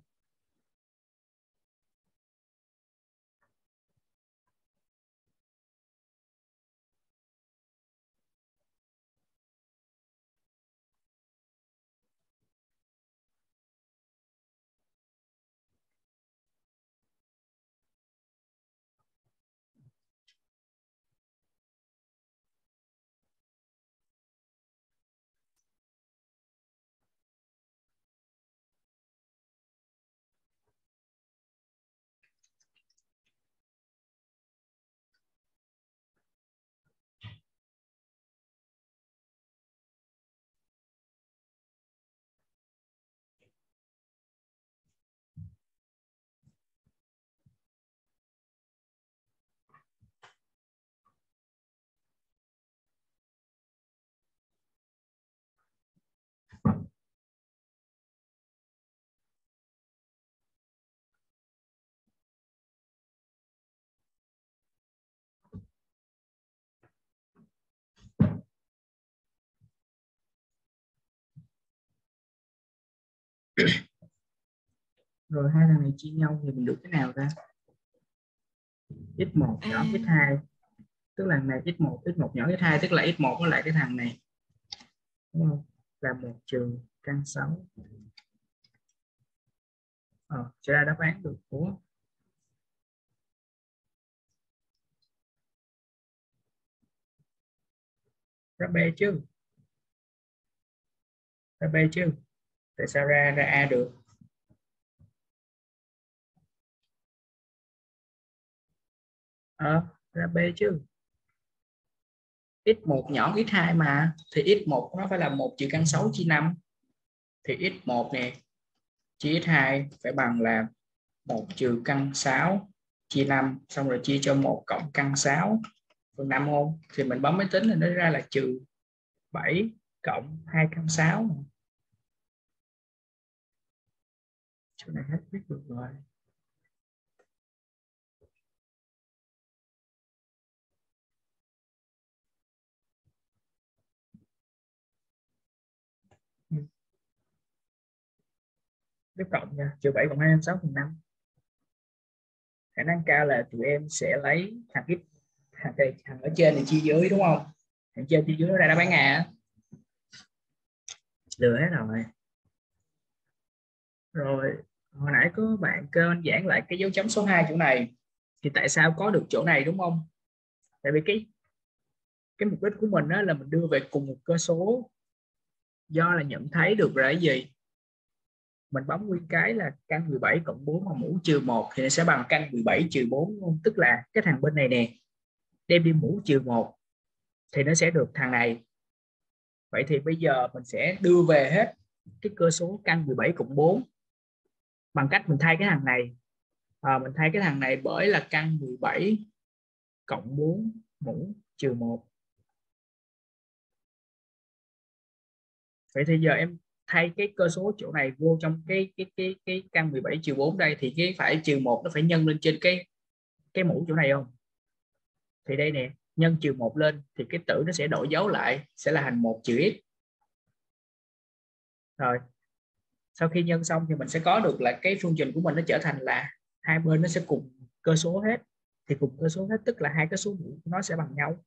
Rồi hai thằng này chia nhau thì mình được cái nào ta? x một nhỏ x hai, tức là này x một x một nhỏ x hai, tức là x một với lại cái thằng này, đúng không? Là một trừ căn sáu. Ờ, sẽ ra đáp án được của ra B chứ. Ra B chứ. Tại sao ra ra A được? Ờ, ra B chứ. x một nhỏ x hai mà, thì x một nó phải là một trừ căn sáu chia năm. Thì x một này chia x hai phải bằng là một trừ căn sáu chia năm, xong rồi chia cho một cộng căn sáu phần năm không? Thì mình bấm máy tính là nó ra là trừ bảy cộng hai căn sáu. Chỗ này hết biết được rồi. Tiếp cộng nha, trừ bảy cộng hai căn sáu phần năm. Khả năng cao là tụi em sẽ lấy thằng x, thằng, thằng ở trên thì chia dưới đúng không? Thằng trên chia dưới nó ra đáp án A. Lừa hết rồi. Rồi hồi nãy có bạn kêu anh giảng lại cái dấu chấm số hai chỗ này, thì tại sao có được chỗ này đúng không? Tại vì cái cái mục đích của mình đó là mình đưa về cùng một cơ số, do là nhận thấy được là cái gì, mình bấm nguyên cái là căn mười bảy cộng bốn mà mũ trừ một thì nó sẽ bằng căn mười bảy trừ bốn luôn. Tức là cái thằng bên này nè đem đi mũ trừ một thì nó sẽ được thằng này. Vậy thì bây giờ mình sẽ đưa về hết cái cơ số căn mười bảy cộng bốn bằng cách mình thay cái thằng này, à, mình thay cái thằng này bởi là căn mười bảy cộng bốn mũ trừ một. Vậy thì giờ em thay cái cơ số chỗ này vô trong cái cái cái cái căn mười bảy trừ bốn đây, thì cái phải trừ một nó phải nhân lên trên cái cái mũ chỗ này không? Thì đây nè, nhân trừ một lên thì cái tử nó sẽ đổi dấu lại, sẽ là thành một trừ x. Rồi sau khi nhân xong thì mình sẽ có được là cái phương trình của mình nó trở thành là hai bên nó sẽ cùng cơ số hết. Thì cùng cơ số hết tức là hai cái số mũ nó sẽ bằng nhau.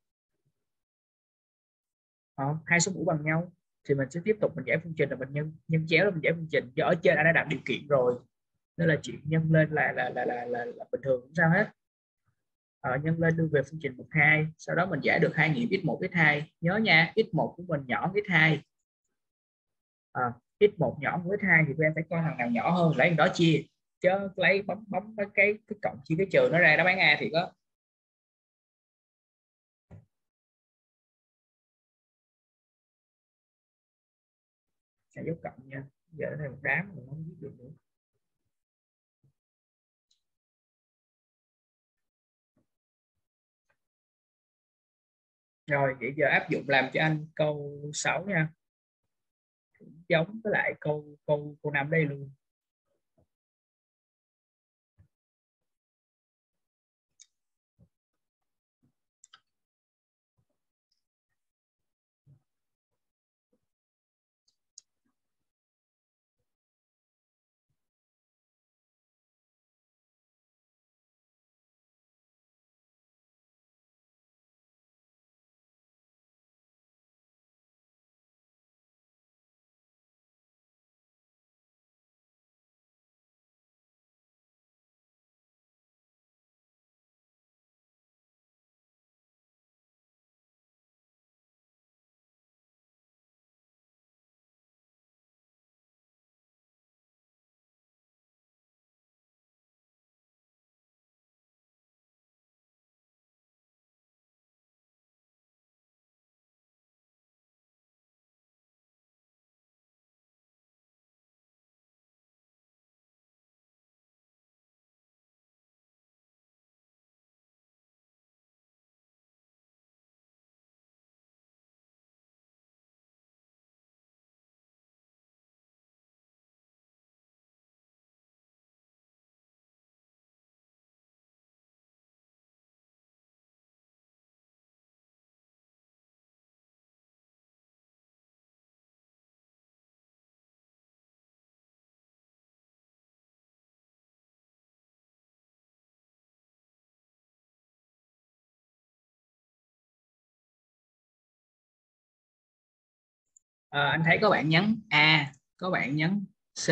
Đó, hai số mũ bằng nhau thì mình sẽ tiếp tục mình giải phương trình là mình nhân nhân chéo là mình giải phương trình, do ở trên anh đã đặt điều kiện rồi nên là chuyện nhân lên là là là là, là, là bình thường không sao hết. Ờ, nhân lên đưa về phương trình một hai, sau đó mình giải được hai nghiệm x một x hai. Nhớ nha, x một của mình nhỏ x hai. À, x một nhỏ hơn x hai thì em phải coi thằng nào nhỏ hơn lấy thằng đó chia, chứ lấy bấm bấm cái cái, cái cộng chia cái trừ nó ra đáp án A thì có. Sẽ dấu cộng nha, giờ nó một đám mình không biết được nữa. Rồi vậy giờ áp dụng làm cho anh câu sáu nha, giống với lại câu câu câu năm đây luôn. À, anh thấy có bạn nhấn A, có bạn nhấn C.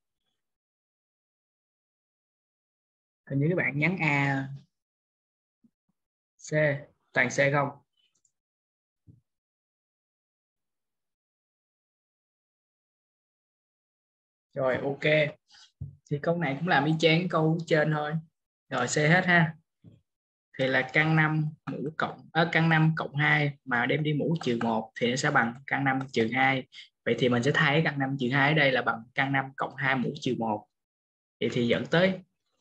Hình như các bạn nhấn A, C, toàn C không? Rồi ok. Thì câu này cũng làm y chang câu trên thôi. Rồi C hết ha. Thì là căn năm mũ cộng à, căn năm cộng hai mà đem đi mũ trừ một thì nó sẽ bằng căn năm trừ hai. Vậy thì mình sẽ thay căn năm trừ hai ở đây là bằng căn năm cộng hai mũ trừ một. Vậy thì dẫn tới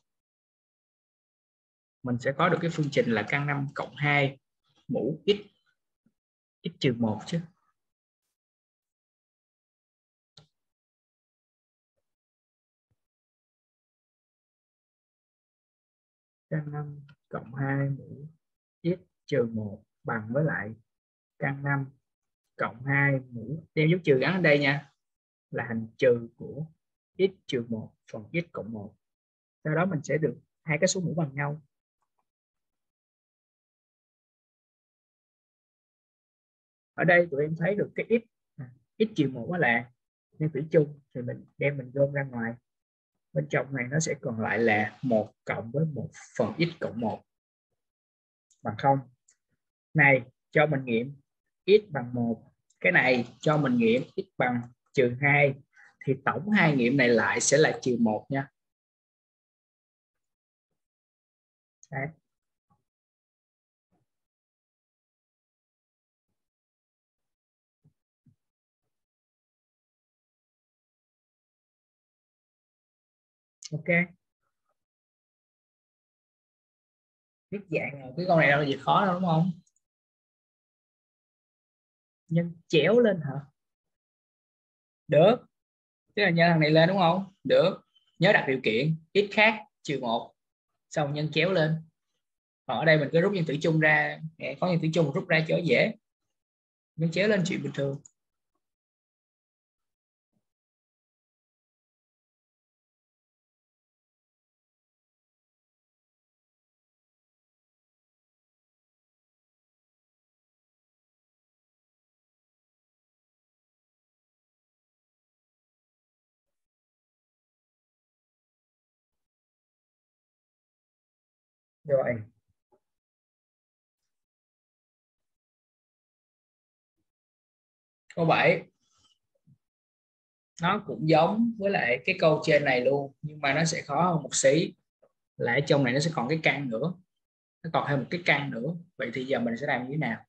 mình sẽ có được cái phương trình là căn năm cộng hai mũ x x trừ một chứ. Căn năm cộng hai mũ x trừ một bằng với lại căn năm cộng hai mũ, đem dấu trừ gắn ở đây nha, là hành trừ của x trừ một phần x cộng một. Sau đó mình sẽ được hai cái số mũ bằng nhau. Ở đây tụi em thấy được cái x x trừ một đó là nhân tử chung, thì mình đem mình gom ra ngoài, bên trong này nó sẽ còn lại là một cộng với một phần x cộng một bằng không. Này cho mình nghiệm x bằng một, cái này cho mình nghiệm x bằng trừ hai, thì tổng hai nghiệm này lại sẽ là trừ một nha. Đấy. Ok, biết dạng rồi, cái con này đâu là gì khó đâu đúng không? Nhân chéo lên hả? Được, tức là nhân thằng này lên đúng không? Được, nhớ đặt điều kiện x khác trừ một, xong nhân chéo lên. Còn ở đây mình cứ rút nhân tử chung ra, có nhân tử chung rút ra cho dễ, nhân chéo lên chuyện bình thường. Rồi, câu bảy nó cũng giống với lại cái câu trên này luôn, nhưng mà nó sẽ khó hơn một xí, là ở trong này nó sẽ còn cái căn nữa, nó còn thêm một cái căn nữa. Vậy thì giờ mình sẽ làm như thế nào?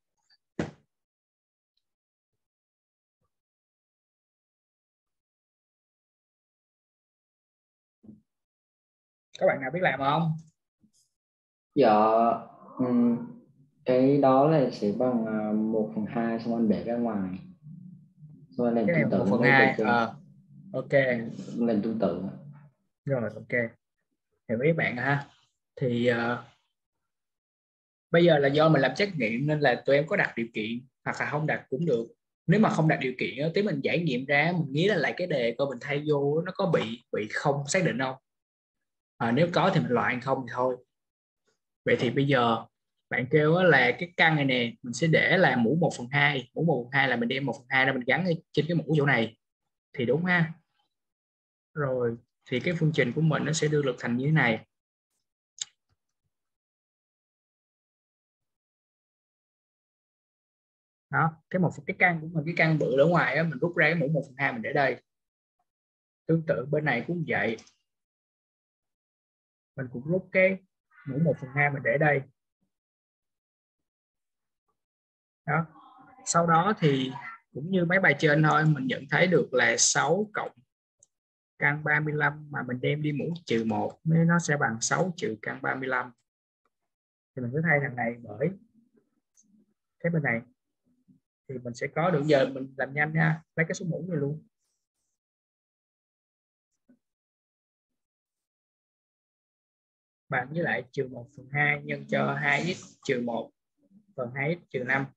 Các bạn nào biết làm không? Dạ, ừm, cái đó là sẽ bằng à, một phần hai, xong anh để ra ngoài, xong anh làm Cái này tương tự một phần với câu hai. trên. Ờ, ok, Làm tương tự. rồi ok, hiểu ý bạn ha. Thì uh, bây giờ là do mình làm trắc nghiệm nên là tụi em có đặt điều kiện hoặc là không đặt cũng được. Nếu mà không đặt điều kiện á, tí mình giải nghiệm ra mình nghĩ là lại cái đề coi mình thay vô nó có bị bị không xác định không. À, nếu có thì mình loại hay không thì thôi. Vậy thì bây giờ bạn kêu là cái căn này nè mình sẽ để là mũ một phần hai, mũ một phần hai là mình đem một phần hai ra mình gắn trên cái mũ chỗ này thì đúng ha. Rồi thì cái phương trình của mình nó sẽ đưa lực thành như thế này. Đó, cái một cái căn của mình, cái căn bự ở ngoài á, mình rút ra cái mũ một phần hai mình để đây. Tương tự bên này cũng vậy, mình cũng rút cái mũ một phần hai mình để đây. Đó, sau đó thì cũng như mấy bài trên thôi, mình nhận thấy được là sáu cộng căn ba mươi lăm mà mình đem đi mũ trừ một nên nó sẽ bằng sáu trừ căn ba mươi lăm. Thì mình cứ thay thằng này bởi cái bên này thì mình sẽ có được. Giờ mình làm nhanh nha, lấy cái số mũ này luôn. Bằng với lại trừ một phần hai nhân cho hai x trừ một phần hai x trừ năm.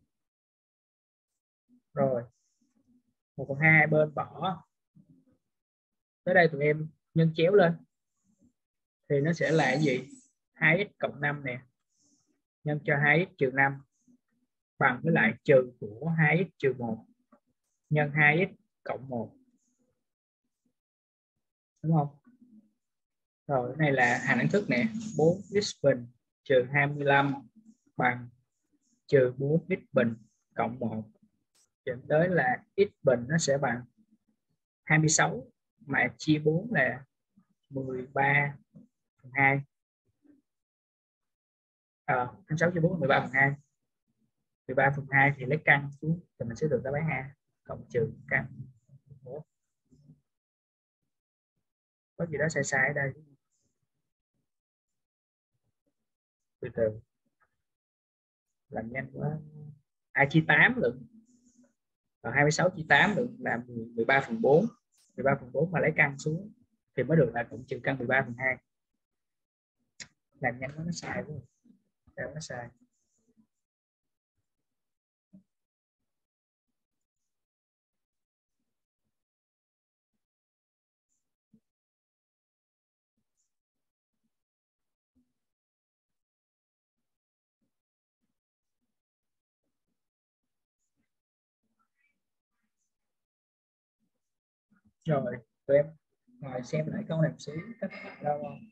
Rồi một phần hai bên bỏ, tới đây tụi em nhân chéo lên thì nó sẽ là cái gì? hai x cộng năm nè nhân cho hai x trừ năm bằng với lại trừ của hai x trừ một nhân hai x cộng một, đúng không? Rồi cái này là hàm đẳng thức nè, bốn x bình trừ hai mươi lăm bằng trừ bốn x bình cộng một, dẫn tới là x bình nó sẽ bằng hai mươi sáu mà chia bốn là mười ba phần hai. Ờ, hai mươi sáu chia bốn là mười ba phần hai. mười ba phần hai thì lấy căn xuống thì mình sẽ được đáp án A, cộng trừ căn. Ủa, có gì đó sai sai ở đây. Từ từ, làm nhanh quá. A chia tám lượng, còn hai mươi sáu chia tám lượng là mười ba phần bốn. mười ba phần bốn mà lấy căn xuống thì mới được là cộng trừ căn mười ba phần hai. Làm nhanh quá nó sai quá. Sao nó sai? Rồi tụi em ngồi xem lại câu này một xíu, cách đâu không?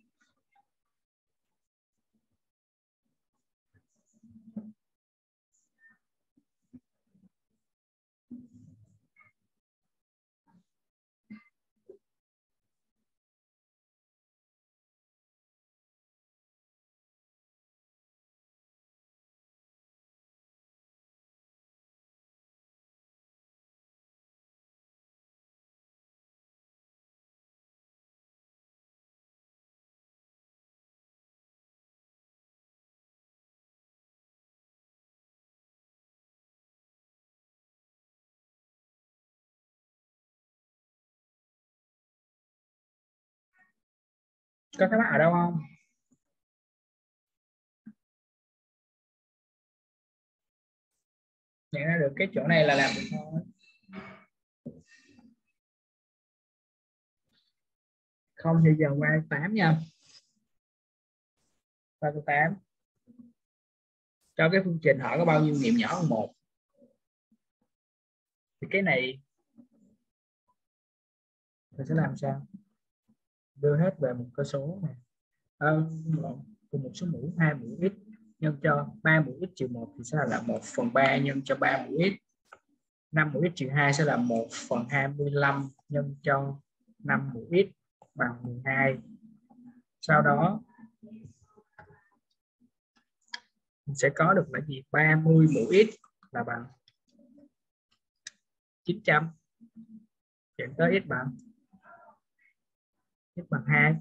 Có thắc mắc ở đâu không? Nhận ra được cái chỗ này là làm được thôi. Không thì giờ qua tám nha. Qua câu tám. Cho cái phương trình hỏi có bao nhiêu nghiệm nhỏ hơn một. Thì cái này mình sẽ làm sao? Đưa hết về một cơ số này. À, cùng một số mũ hai mũ x nhân cho ba mũ x trừ một thì sẽ là một phần ba nhân cho ba mũ x. năm mũ x trừ hai sẽ là một phần hai mươi lăm nhân cho năm mũ x bằng mười hai. Sau đó mình sẽ có được là gì? ba mươi mũ x là bằng chín trăm. Chuyển tới x bằng x bằng hai.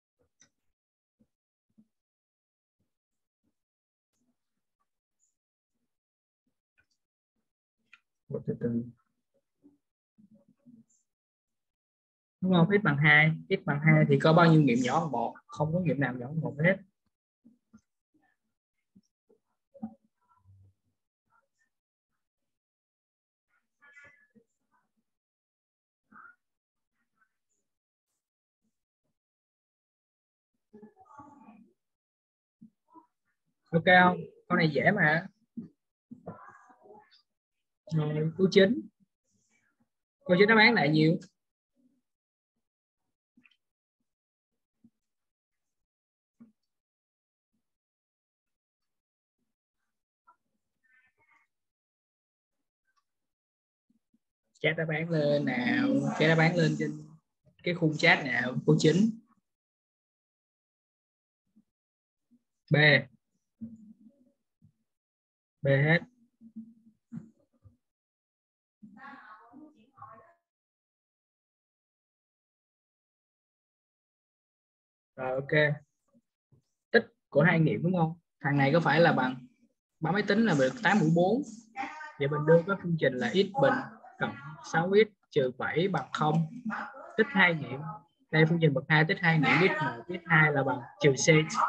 Một từ từ. Đúng không? X bằng hai. X bằng hai thì có bao nhiêu nghiệm nhỏ hơn một? Không có nghiệm nào nhỏ hơn một hết. Ok không? Câu này dễ mà. Rồi, câu chín. Câu chín đáp án lại nhiều. Chat đáp án lên nào. Chat đáp án lên trên cái khung chat nào. Câu chín. B. B hết. Rồi ok. Tích của hai nghiệm đúng không? Thằng này có phải là bằng bấm máy tính là được tám mũ bốn. Vậy mình đưa cái phương trình là x bình cộng sáu x trừ bảy bằng không. Tích hai nghiệm. Đây phương trình bậc hai tích hai nghiệm x một x hai là bằng trừ c.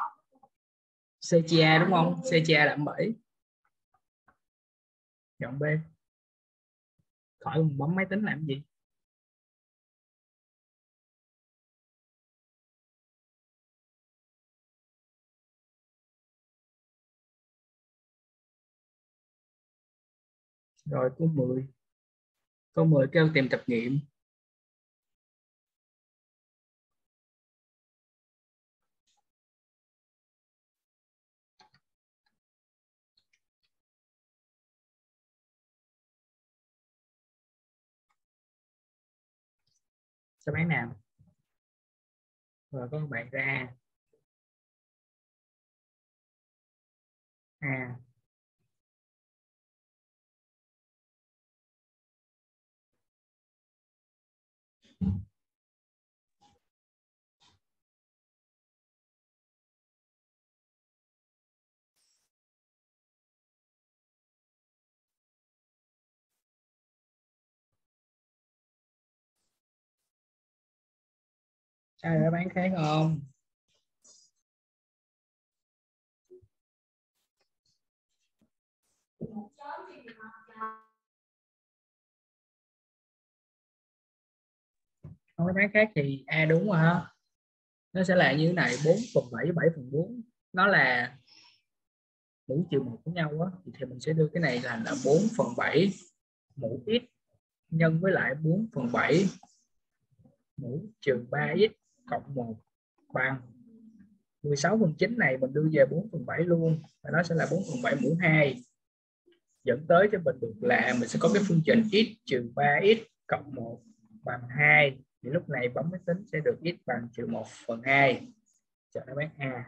C chia A đúng không? C chia A là bảy. Chọn B. Khỏi bấm máy tính làm gì? Rồi câu mười. Câu mười kêu tìm tập nghiệm. Sao bán nào? Rồi có bạn ra A. Sao đã bán khác không? Không có bán khác thì A đúng rồi ha. Nó sẽ là như thế này, bốn phần bảy, bảy phần bốn. Nó là mũ trừ một với nhau á. Thì mình sẽ đưa cái này là, là bốn phần bảy mũ x nhân với lại bốn phần bảy mũ trừ ba x cộng một bằng mười sáu phần chín này mình đưa về bốn phần bảy luôn. Và nó sẽ là bốn phần bảy mũ hai. Dẫn tới cho mình được là mình sẽ có cái phương trình x trừ ba x cộng một bằng hai. Thì lúc này bấm máy tính sẽ được x bằng trừ một phần hai. Chọn đáp án A.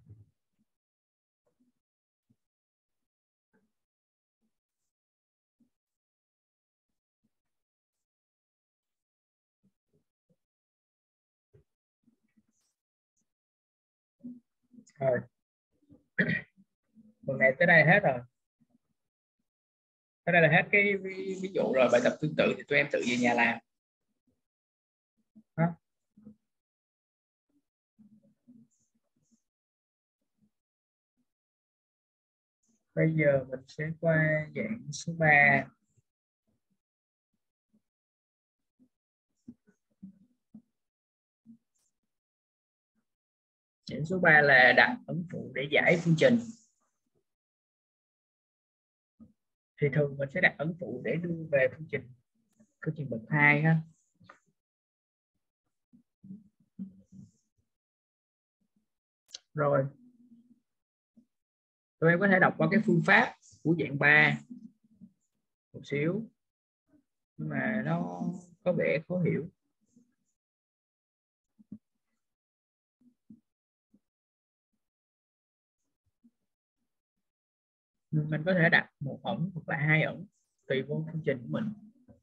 Rồi. Phần này tới đây hết rồi. Tới đây là hết cái ví, ví dụ rồi. Bài tập tương tự thì tụi em tự về nhà làm. Đó. Bây giờ mình sẽ qua dạng số ba. Dạng số ba là đặt ấn phụ để giải phương trình. Thì thường mình sẽ đặt ấn phụ để đưa về phương trình phương trình bậc hai ha. Rồi tụi em có thể đọc qua cái phương pháp của dạng ba một xíu, nhưng mà nó có vẻ khó hiểu. Mình có thể đặt một ẩn hoặc là hai ẩn tùy vô phương trình của mình.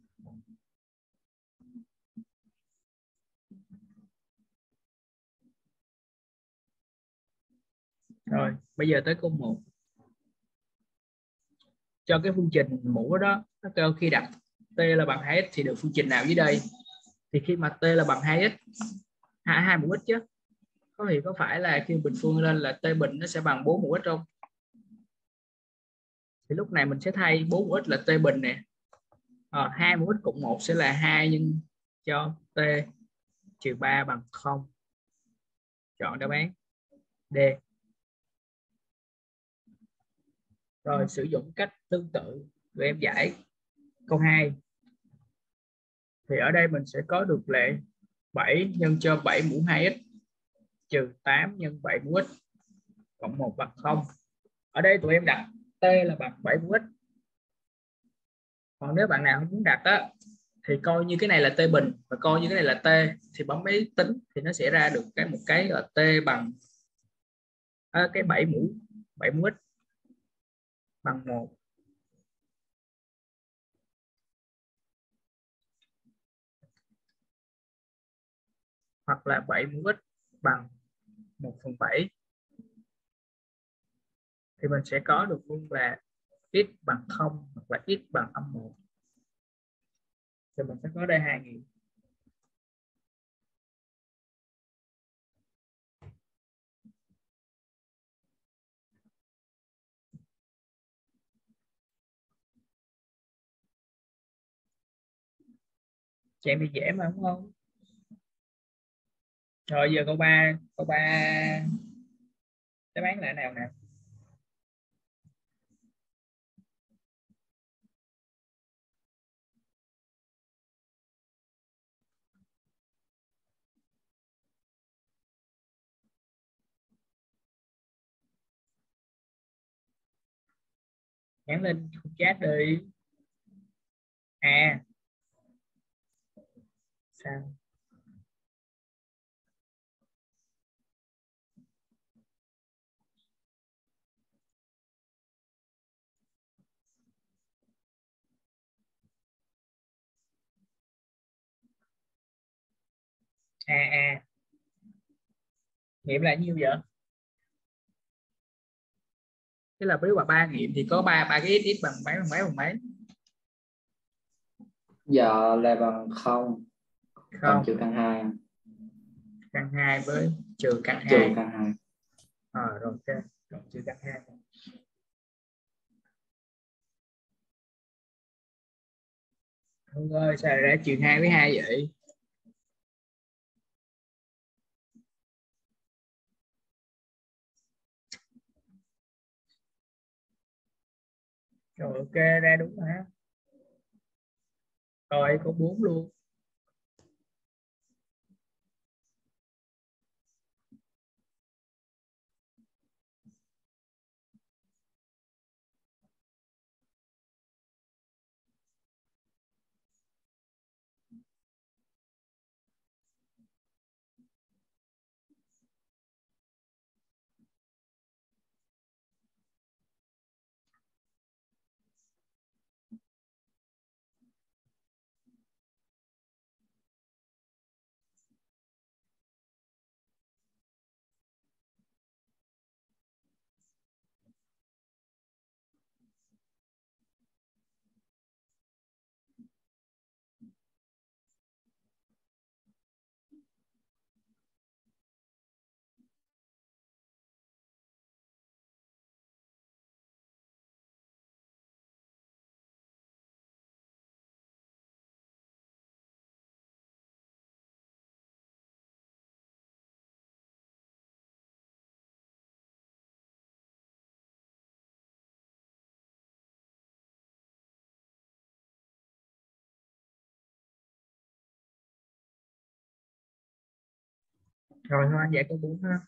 Rồi bây giờ tới câu một. Cho cái phương trình mũ đó nó kêu khi đặt t là bằng hai x thì được phương trình nào dưới đây. Thì khi mà t là bằng hai x, hai hai mũ x chứ, có thì có phải là khi bình phương lên là t bình nó sẽ bằng bốn mũ x không? Thì lúc này mình sẽ thay bốn mũ x là t bình nè. À, hai mũ x cộng một sẽ là hai nhân cho t trừ ba bằng không. Chọn đáp án D. Rồi sử dụng cách tương tự để em giải câu hai. Thì ở đây mình sẽ có được lệ bảy nhân cho bảy mũ hai x trừ tám nhân bảy mũ x cộng một bằng không. Ở đây tụi em đặt t là bằng bảy mũ x. Còn nếu bạn nào không muốn đặt á thì coi như cái này là t bình và coi như cái này là t, thì bấm máy tính thì nó sẽ ra được cái một cái là t bằng à, cái bảy mũ bảy mũ x bằng một. Hoặc là bảy mũ x bằng một phần bảy. Thì mình sẽ có được luôn là x bằng không hoặc là x bằng âm một. Thì mình sẽ có đây hai nghiệm. Chạy bị dễ mà đúng không? Rồi giờ câu ba, câu ba đáp án là nào nè? Nhắn lên khung chat đi. À sao? À à nghiệm là nhiêu vậy? Thế là nếu mà ba nghiệm thì có ba ba cái x, x bằng mấy bằng mấy bằng mấy? Giờ là bằng không, Không, còn trừ căn hai, căn hai với trừ căn trừ hai. căn hai. À, rồi ok, cộng trừ căn hai. Thôi ơi sao lại ra trừ hai với hai vậy? Rồi ok, ra đúng rồi ha. Rồi có bốn luôn. Rồi thôi anh giải câu bốn ha.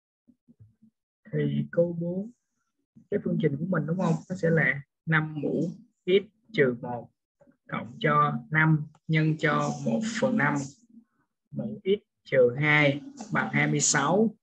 Thì câu bốn, cái phương trình của mình đúng không, nó sẽ là năm mũ x trừ một cộng cho năm nhân cho một phần năm mũ x trừ hai bằng hai mươi sáu.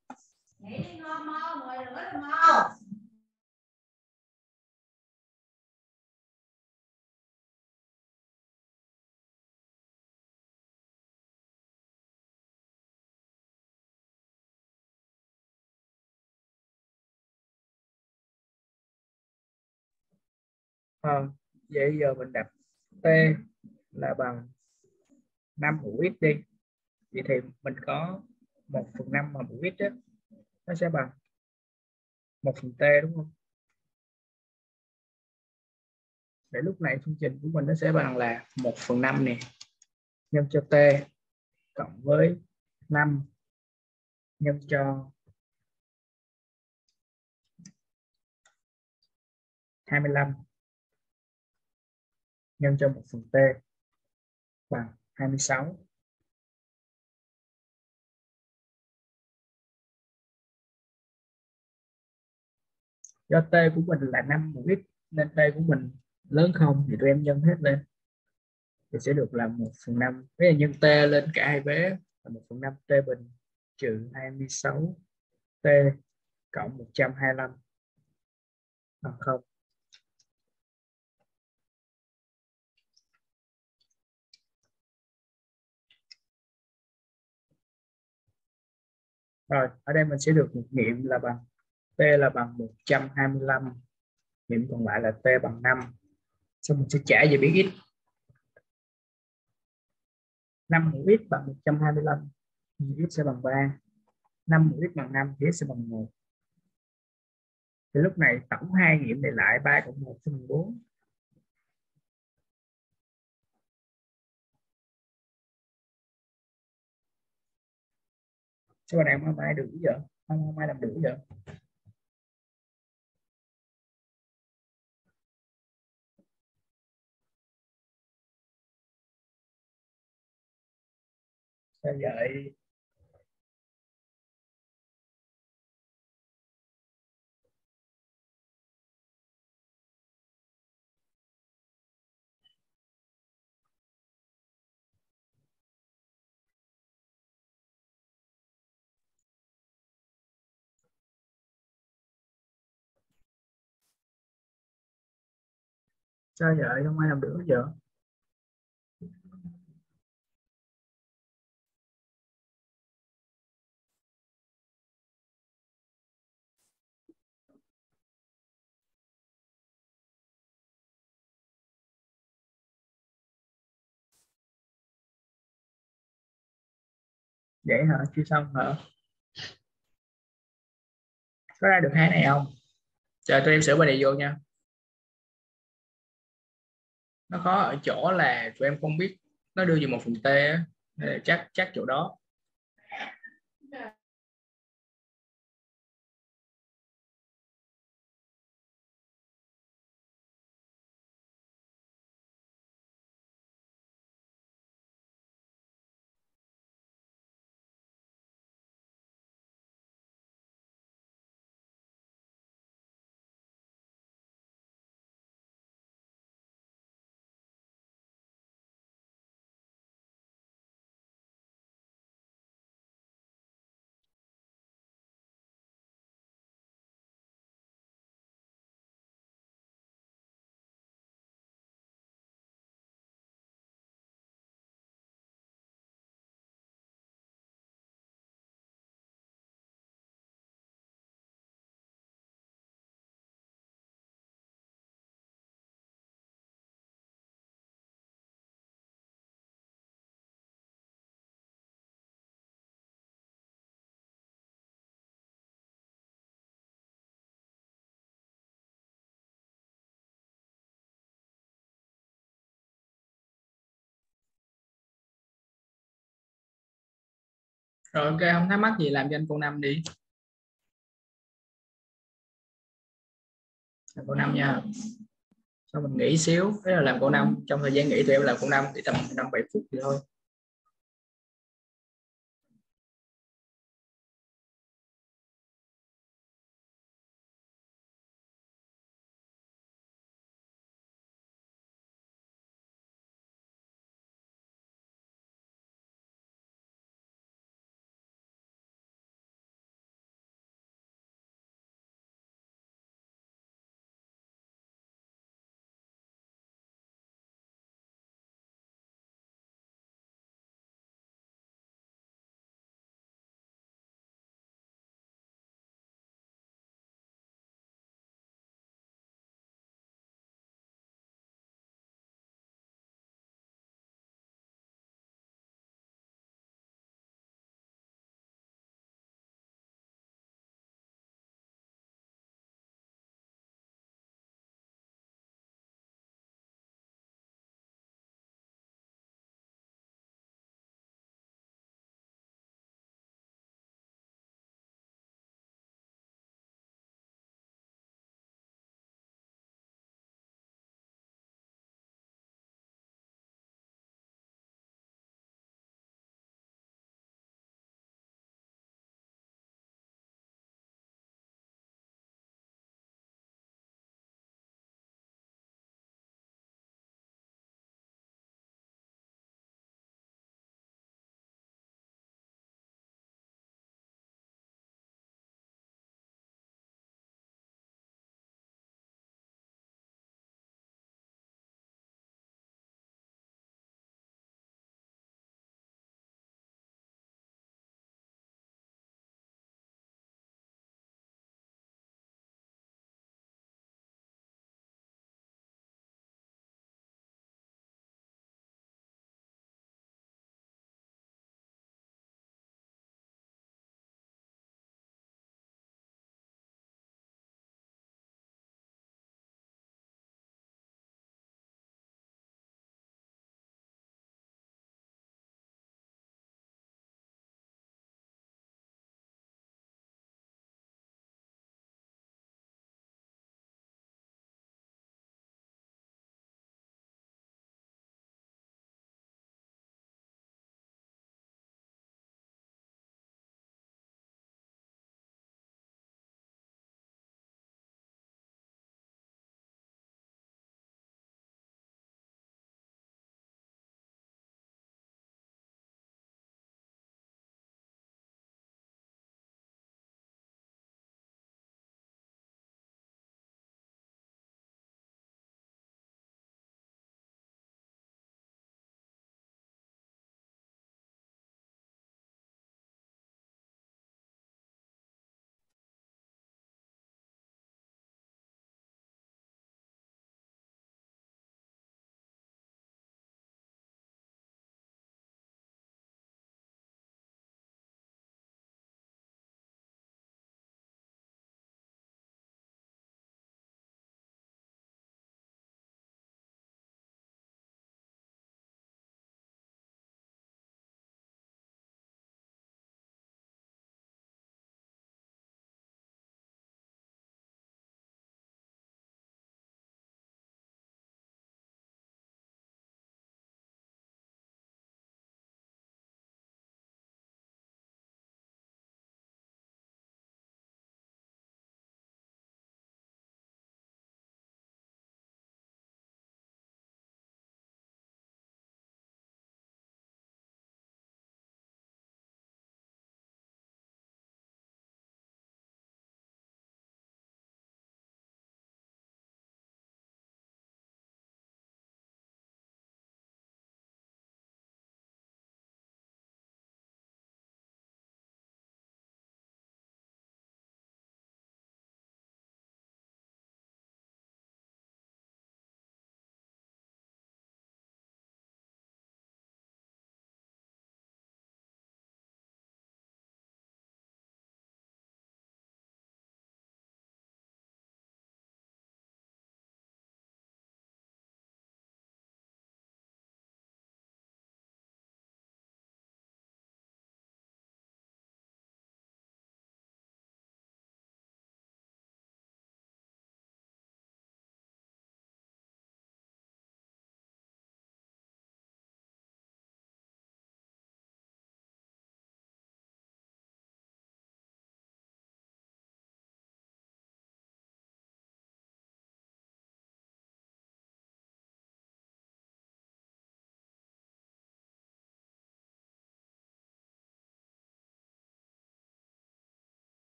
À, vậy giờ mình đặt t là bằng năm mũ x đi. Vậy thì mình có một phần năm mà mũ x đó, nó sẽ bằng một phần t đúng không? Để lúc này phương trình của mình nó sẽ bằng là một phần năm nè nhân cho t cộng với năm nhân cho hai mươi lăm nhân cho một phần t bằng hai mươi sáu. Do t của mình là năm mũ x nên t của mình lớn không thì tụi em nhân hết lên thì sẽ được là một phần năm. Thế là nhân t lên cả hai vế là một phần năm t bình trừ hai mươi sáu t cộng một trăm hai mươi lăm bằng không. Rồi ở đây mình sẽ được một nghiệm là bằng t là bằng một trăm hai mươi lăm, nghiệm còn lại là t bằng năm. Xong mình sẽ trả về biến x. năm mũ x bằng một trăm hai mươi lăm thì x sẽ bằng ba. năm mũ x bằng năm thì x sẽ bằng một. Thì lúc này tổng hai nghiệm này lại ba cộng một sẽ bằng bốn. Các bạn em không ai được giờ, không không ai làm được giờ. Sao vậy? Sao vậy? Không ai làm được giờ. Vậy hả? Chưa xong hả? Có ra được hai này không? Chờ tụi em sửa bài này vô nha. Nó khó ở chỗ là tụi em không biết nó đưa về một phần t á. Chắc chắc chỗ đó. Rồi ok, không thắc mắc gì làm cho anh câu năm đi. Làm câu năm nha. Sau mình nghỉ xíu, thế là làm câu năm. Trong thời gian nghỉ tụi em làm câu năm thì tầm năm bảy phút thì thôi.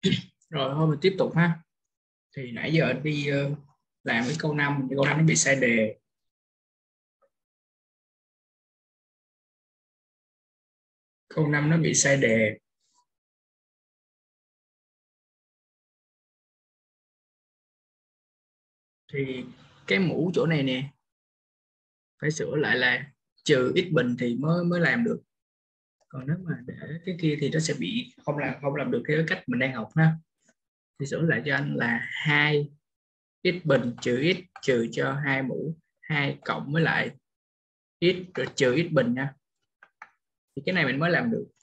Rồi thôi mình tiếp tục ha. Thì nãy giờ đi uh, làm cái câu năm, câu năm nó bị sai đề. Câu năm nó bị sai đề. Thì cái mũ chỗ này nè phải sửa lại là trừ x bình thì mới mới làm được. Còn nếu mà để cái kia thì nó sẽ bị không làm không làm được cái cách mình đang học ha. Thì sửa lại cho anh là hai x bình trừ x trừ cho hai mũ hai cộng với lại x rồi trừ x bình nha. Thì cái này mình mới làm được.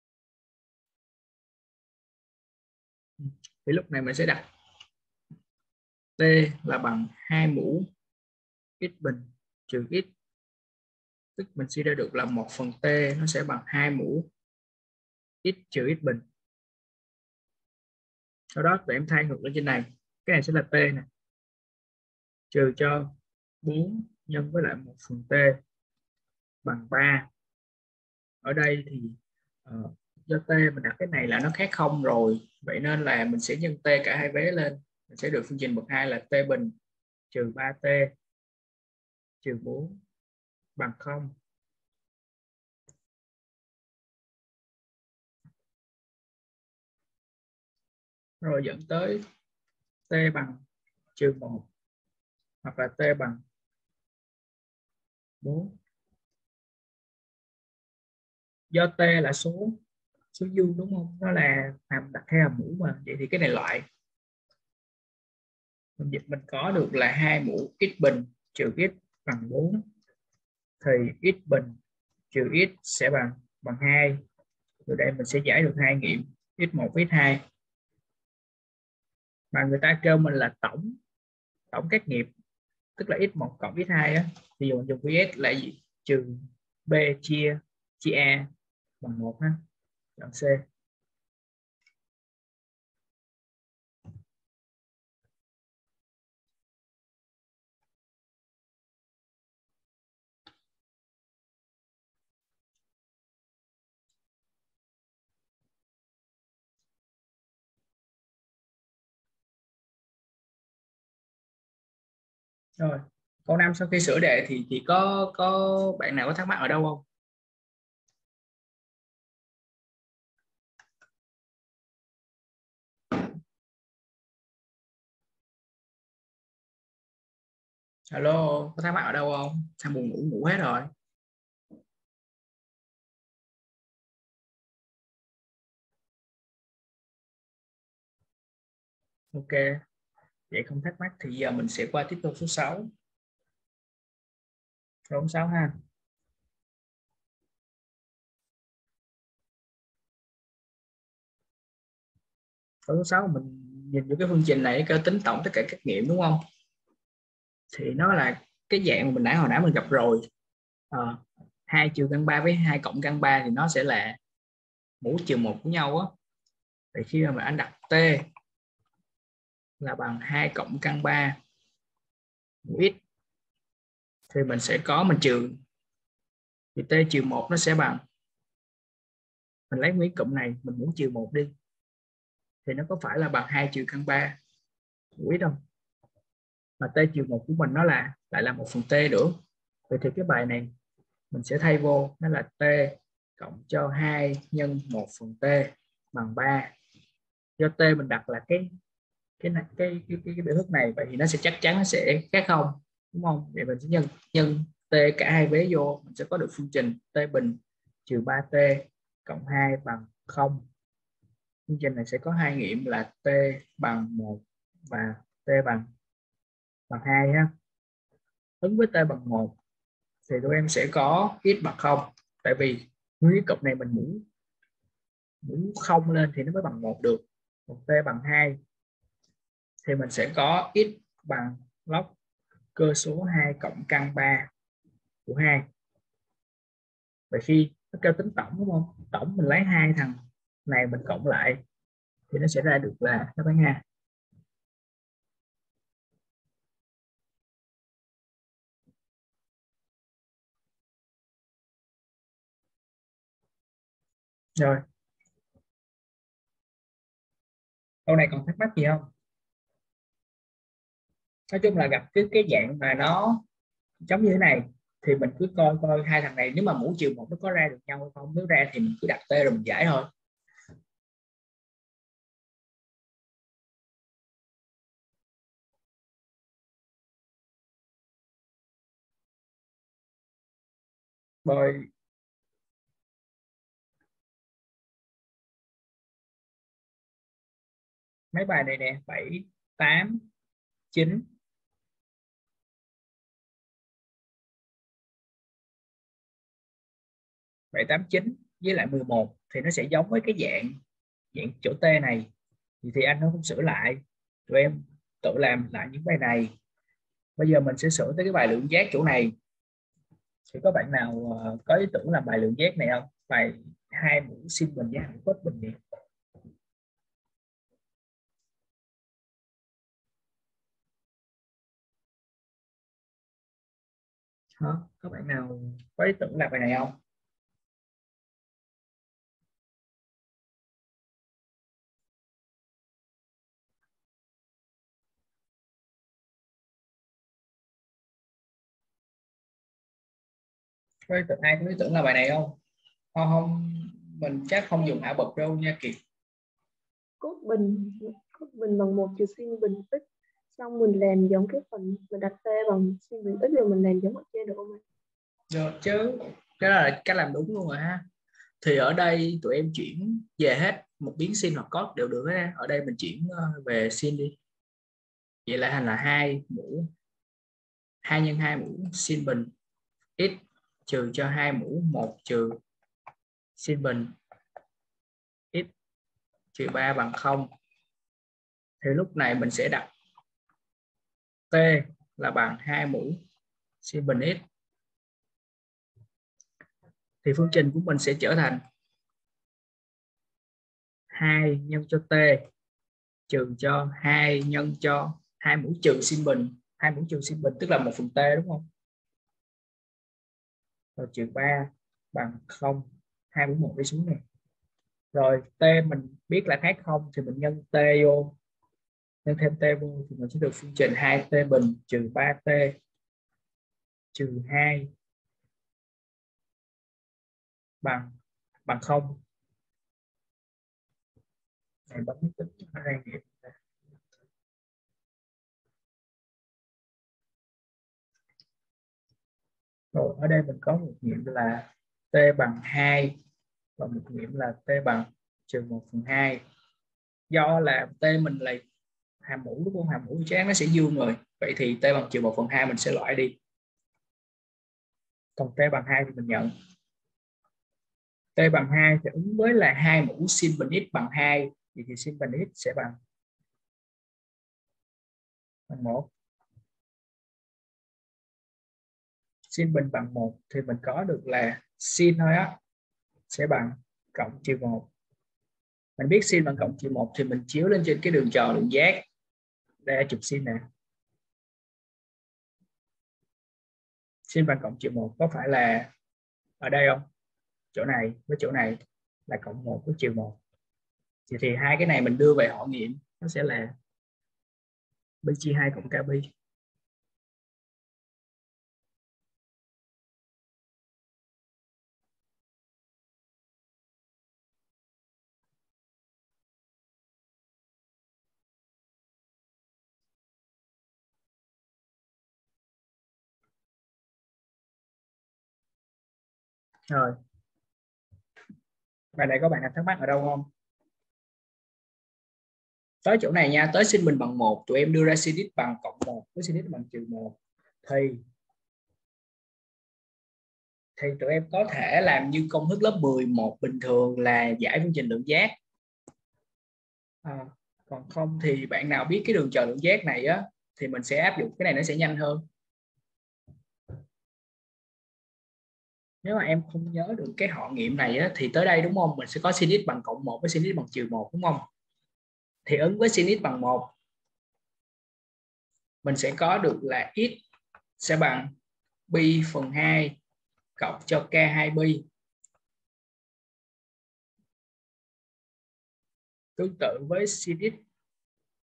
Thì lúc này mình sẽ đặt t là bằng hai mũ x bình trừ x, tức mình suy ra được là một phần t nó sẽ bằng hai mũ x trừ x bình. Sau đó tụi em thay ngược lên trên này, cái này sẽ là t này trừ cho bốn nhân với lại một phần t bằng ba. Ở đây thì uh, do t mình đặt cái này là nó khác không rồi, vậy nên là mình sẽ nhân t cả hai vế lên, mình sẽ được phương trình bậc hai là t bình trừ ba t trừ bốn bằng không. Rồi dẫn tới t bằng trừ một hoặc là t bằng bốn. Do t là số số dương đúng không, nó là hàm đặt hay hàm mũ mà, vậy thì cái này loại mình dịch mình có được là hai mũ x bình trừ x bằng bốn, thì x bình trừ x sẽ bằng bằng hai. Từ đây mình sẽ giải được hai nghiệm x một x hai, mà người ta kêu mình là tổng tổng các nghiệm, tức là x một cộng x hai á, thì dùng dùng qs là gì? Trừ b chia chia a bằng một ha. Chọn C. Rồi câu năm sau khi sửa đề thì thì có có bạn nào có thắc mắc ở đâu không? Alo, có thắc mắc ở đâu không? Sao buồn ngủ ngủ hết rồi? Ok, vậy không thắc mắc thì giờ mình sẽ qua tiếp câu số sáu. Câu số sáu ha. Câu số sáu mình nhìn vô cái phương trình này kêu tính tổng tất cả các nghiệm đúng không? Thì nó là cái dạng mà mình đã hồi nãy mình gặp rồi. À, hai trừ căn ba với hai cộng căn ba thì nó sẽ là mũ trừ một của nhau á. Vậy khi mà mình anh đặt t là bằng hai cộng căn ba mũ x thì mình sẽ có mình trừ thì t trừ một nó sẽ bằng, mình lấy nguyên cụm này mình mũ trừ một đi thì nó có phải là bằng hai trừ căn ba mũ x không? Mà t trừ một của mình nó là lại là một phần t nữa. Vậy thì cái bài này mình sẽ thay vô nó là t cộng cho hai nhân một phần t bằng ba. Do t mình đặt là cái cái này cái cái, cái, cái biểu thức này, vậy thì nó sẽ chắc chắn nó sẽ khác không, đúng không? Vậy mình sẽ nhân nhân t cả hai vế vô, mình sẽ có được phương trình t bình trừ ba t cộng hai bằng không. Phương trình này sẽ có hai nghiệm là t bằng một và t bằng bằng hai ha. Ứng với t bằng một thì tụi em sẽ có x bằng không, tại vì nguyên cái cụm này mình mũ mũ không lên thì nó mới bằng một được. Một t bằng hai thì mình sẽ có x bằng log cơ số hai cộng căn ba của hai. Vậy khi nó kêu tính tổng đúng không? Tổng mình lấy hai thằng này mình cộng lại thì nó sẽ ra được là nó bằng hai. Rồi. Câu này còn thắc mắc gì không? Nói chung là gặp cái cái dạng mà nó giống như thế này thì mình cứ coi coi hai thằng này nếu mà mũ chiều một nó có ra được nhau hay không, nếu ra thì mình cứ đặt T rồi mình giải thôi. Rồi mấy bài này nè, bảy, tám, chín, bảy, tám, chín với lại mười một thì nó sẽ giống với cái dạng dạng chỗ T này, thì, thì anh nó không sửa lại, tụi em tự làm lại những bài này. Bây giờ mình sẽ sửa tới cái bài lượng giác chỗ này. Thì có bạn nào uh, có ý tưởng làm bài lượng giác này không? Bài hai mũ sin bình với hai mũ cos bình này. Hả? Có bạn nào có ý tưởng làm bài này không? Có ý tưởng, ai có ý tưởng làm bài này không? Không, không, mình chắc không dùng ảo bậc đâu nha Kiệt. Cốt bình cốt bình bằng một trừ sin bình x, xong mình làm giống cái phần mình đặt t bằng sin bình x rồi mình làm giống ở trên được không anh? Được chứ, cái đó là cách làm đúng luôn rồi ha. Thì ở đây tụi em chuyển về hết một biến sin hoặc cos đều được hết. Ở đây mình chuyển về sin đi, vậy là thành là hai mũ hai nhân hai mũ sin bình x trừ cho hai mũ một trừ sin bình x trừ ba bằng không. Thì lúc này mình sẽ đặt t là bằng hai mũ sin bình x, thì phương trình của mình sẽ trở thành hai nhân cho t trừ cho hai nhân cho hai mũ trừ sin bình, hai mũ trừ sin bình tức là một phần t đúng không? Rồi trừ ba bằng không, hai mũ một đi xuống này. Rồi t mình biết là khác không thì mình nhân t vô, nhân thêm t vô thì mình sẽ được phương trình hai t bình trừ ba t trừ hai bằng bằng không. Này bấm tính nó ra nghiệm. Rồi ở đây mình có một nghiệm là t bằng hai và một nghiệm là t bằng trừ một phần hai. Do là t mình là hàm mũ đúng không? Hàm mũ chắc nó sẽ dương rồi. Vậy thì t bằng trừ một phần hai mình sẽ loại đi. Còn t bằng hai thì mình nhận. T bằng hai thì ứng với là hai mũ sin bình x bằng hai, thì, thì sin bình x sẽ bằng bằng một. Sin bình bằng một thì mình có được là sin thôi á sẽ bằng cộng trừ một. Mình biết sin bằng cộng trừ một thì mình chiếu lên trên cái đường tròn lượng giác. Đây chụp sin nè. Sin bằng cộng trừ một có phải là ở đây không? Chỗ này với chỗ này là cộng một với trừ một. Thì, thì hai cái này mình đưa về họ nghiệm nó sẽ là b chia hai cộng kb. Rồi. Bài này có bạn nào thắc mắc ở đâu không? Tới chỗ này nha, tới sin bình bằng một, tụi em đưa ra sin x bằng cộng một với sin x bằng trừ một thì thì tụi em có thể làm như công thức lớp mười một bình thường là giải phương trình lượng giác. À, còn không thì bạn nào biết cái đường tròn lượng giác này á thì mình sẽ áp dụng cái này nó sẽ nhanh hơn. Nếu mà em không nhớ được cái họ nghiệm này á, thì tới đây đúng không? Mình sẽ có sin x bằng cộng một với sin x bằng trừ một đúng không? Thì ứng với sin x bằng một mình sẽ có được là x sẽ bằng pi phần hai cộng cho k hai pi. Tương tự với sin x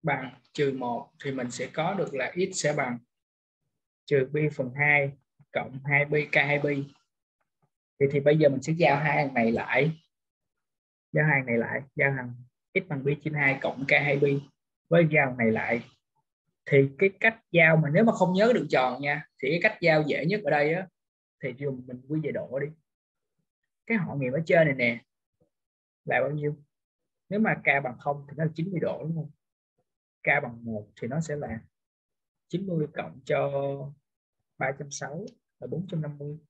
bằng trừ một thì mình sẽ có được là x sẽ bằng trừ b phần hai cộng hai b k hai b. Thì, thì bây giờ mình sẽ giao hai hàng này lại. Giao hàng này lại, giao hàng x bằng b trên hai cộng k hai b với giao hàng này lại. Thì cái cách giao mà nếu mà không nhớ đường tròn nha, thì cái cách giao dễ nhất ở đây á, thì dùng mình quy về độ đi. Cái họ nghiệm ở trên này nè là bao nhiêu? Nếu mà k bằng không thì nó là chín mươi độ đúng không? K bằng một thì nó sẽ là chín mươi cộng cho ba trăm sáu mươi là bốn trăm năm mươi.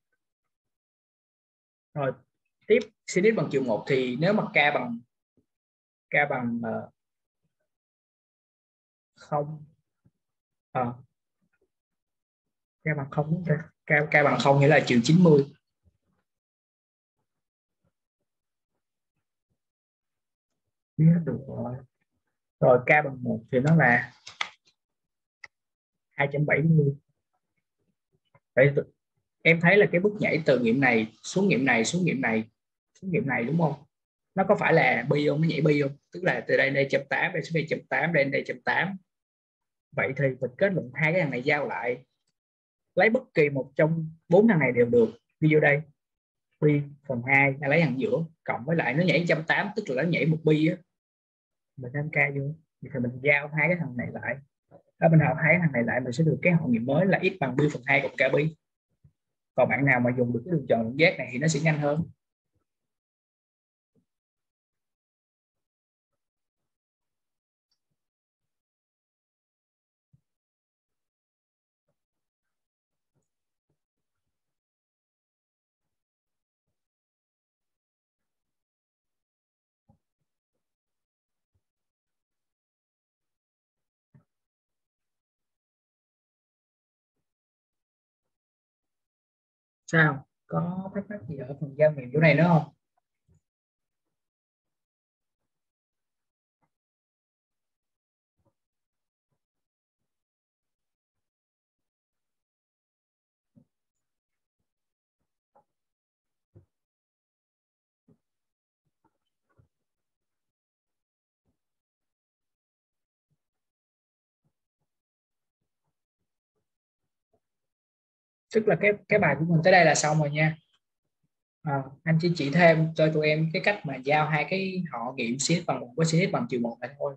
Rồi tiếp sin x bằng trừ một thì nếu mà k bằng k bằng uh, không à, k bằng không đúng không? K, k bằng không nghĩa là trừ chín mươi. Được rồi. Rồi k bằng một thì nó là hai trăm bảy mươi. Vậy em thấy là cái bước nhảy từ nghiệm này xuống nghiệm này xuống nghiệm này xuống nghiệm này đúng không? Nó có phải là bi không? Nó nhảy bi không? Tức là từ đây đây một trăm tám mươi, đây xuống đây một trăm tám mươi, đây đây một trăm tám mươi. Vậy thì mình kết luận hai cái thằng này giao lại, lấy bất kỳ một trong bốn thằng này đều được. Ví dụ đây bi phần hai là lấy thằng giữa cộng với lại nó nhảy một trăm tám mươi, tức là nó nhảy một bi á, mình thêm k vô thì mình giao hai cái thằng này lại. Ở bên học hai cái thằng này lại mình sẽ được cái họ nghiệm mới là x bằng bi phần hai cộng k bi. Còn bạn nào mà dùng được cái đường tròn Z này thì nó sẽ nhanh hơn. Sao? Có thắc mắc gì ở phần giao nghiệm chỗ này nữa không? Tức là cái cái bài của mình tới đây là xong rồi nha. À, anh chỉ chỉ thêm cho tụi em cái cách mà giao hai cái họ nghiệm sin bằng một với sin bằng trừ một này thôi.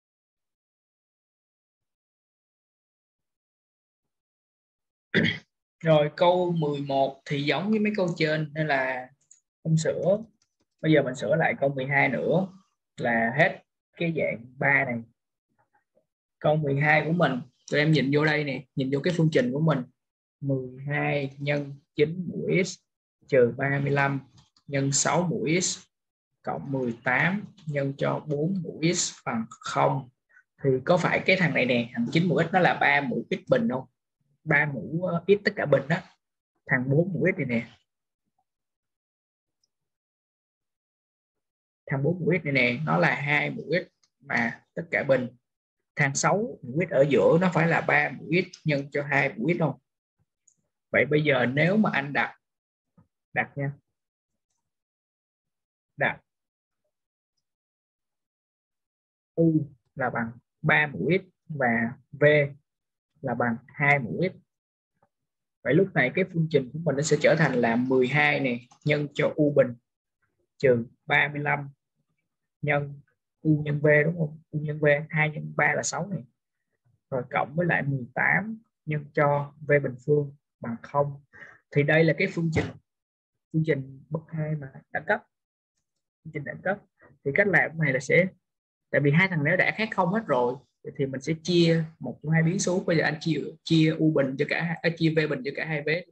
Rồi câu mười một thì giống như mấy câu trên nên là không sửa. Bây giờ mình sửa lại câu mười hai nữa là hết cái dạng ba này. Câu mười hai của mình tụi em nhìn vô đây nè, nhìn vô cái phương trình của mình. mười hai nhân chín mũ x trừ ba mươi lăm nhân sáu mũ x cộng mười tám nhân cho bốn mũ x bằng không. Thì có phải cái thằng này nè, thằng chín mũ x nó là ba mũ x bình không? ba mũ x tất cả bình đó. Thằng bốn mũ x này nè. Thằng bốn mũ x này nè nó là hai mũ x mà tất cả bình. Thằng sáu mũ x ở giữa nó phải là ba mũ x nhân cho hai mũ x không? Vậy bây giờ nếu mà anh đặt đặt nha. Đặt U là bằng ba mũ x và V là bằng hai mũ x. Vậy lúc này cái phương trình của mình nó sẽ trở thành là mười hai này nhân cho U bình trừ ba mươi lăm nhân U nhân V đúng không? U nhân V hai nhân ba là sáu này. Rồi cộng với lại mười tám nhân cho V bình phương bằng không. Thì đây là cái phương trình phương trình bậc hai mà đẳng cấp. Phương trình đẳng cấp. Thì cách làm này là sẽ, tại vì hai thằng này đã khác không hết rồi thì mình sẽ chia một trong hai biến số. Bây giờ anh chia chia U bình cho cả à, chia V bình cho cả hai vế.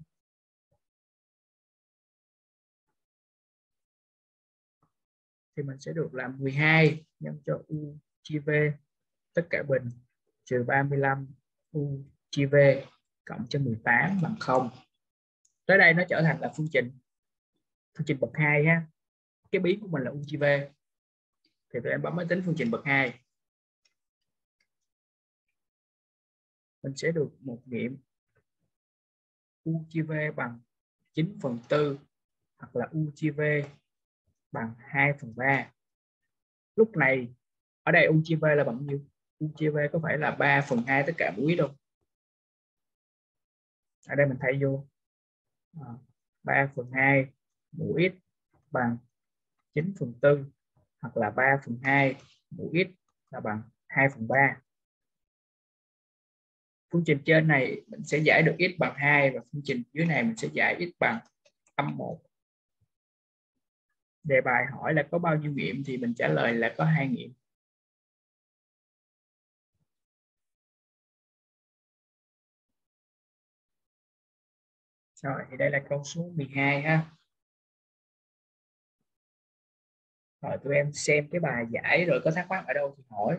Thì mình sẽ được là mười hai nhân cho U chia V tất cả bình trừ ba mươi lăm U chia V cộng cho mười tám bằng không. Tới đây nó trở thành là phương trình phương trình bậc hai ha. Cái biến của mình là U chia V. Thì tụi em bấm máy tính phương trình bậc hai. Mình sẽ được một nghiệm U chia V bằng chín phần tư hoặc là U chia V bằng hai phần ba. Lúc này ở đây U chia V là bằng nhiêu? U chia B có phải là ba phần hai tất cả mũ x không? Ở đây mình thay vô à, ba phần hai mũ x bằng chín phần tư, hoặc là ba phần hai mũ x là bằng hai phần ba. Phương trình trên này mình sẽ giải được x bằng hai, và phương trình dưới này mình sẽ giải x bằng âm một. Đề bài hỏi là có bao nhiêu nghiệm thì mình trả lời là có hai nghiệm. Rồi thì đây là câu số mười hai ha. Rồi tụi em xem cái bài giải rồi có thắc mắc ở đâu thì hỏi.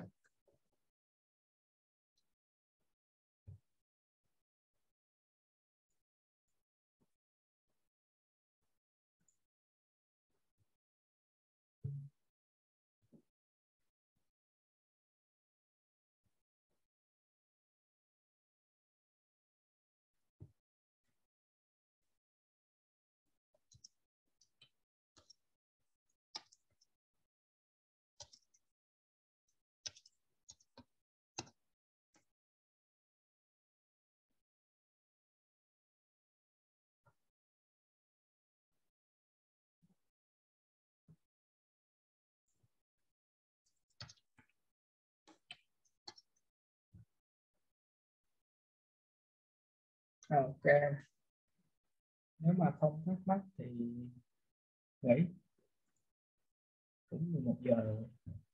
Ok, nếu mà không thắc mắc thì nghỉ, cũng mười một giờ rồi.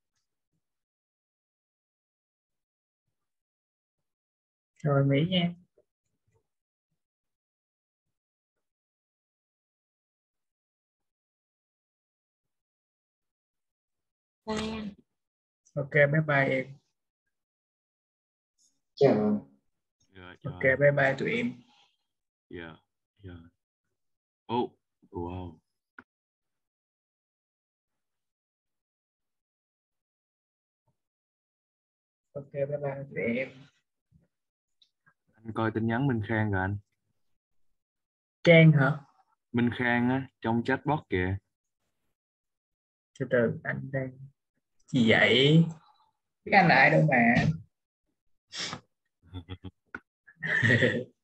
Rồi nghỉ nha. Bye anh. Ok, bye bye em. Chào. Dạ, Ok, dạ, bye bye tụi em. dạ, dạ. Oh, wow. Ok, bye bye tụi em. Anh coi tin nhắn Minh Khang rồi anh. Trang hả? Minh Khang á, trong chatbot kìa. Từ từ, anh đang gì vậy? Biết anh là ai đâu mà.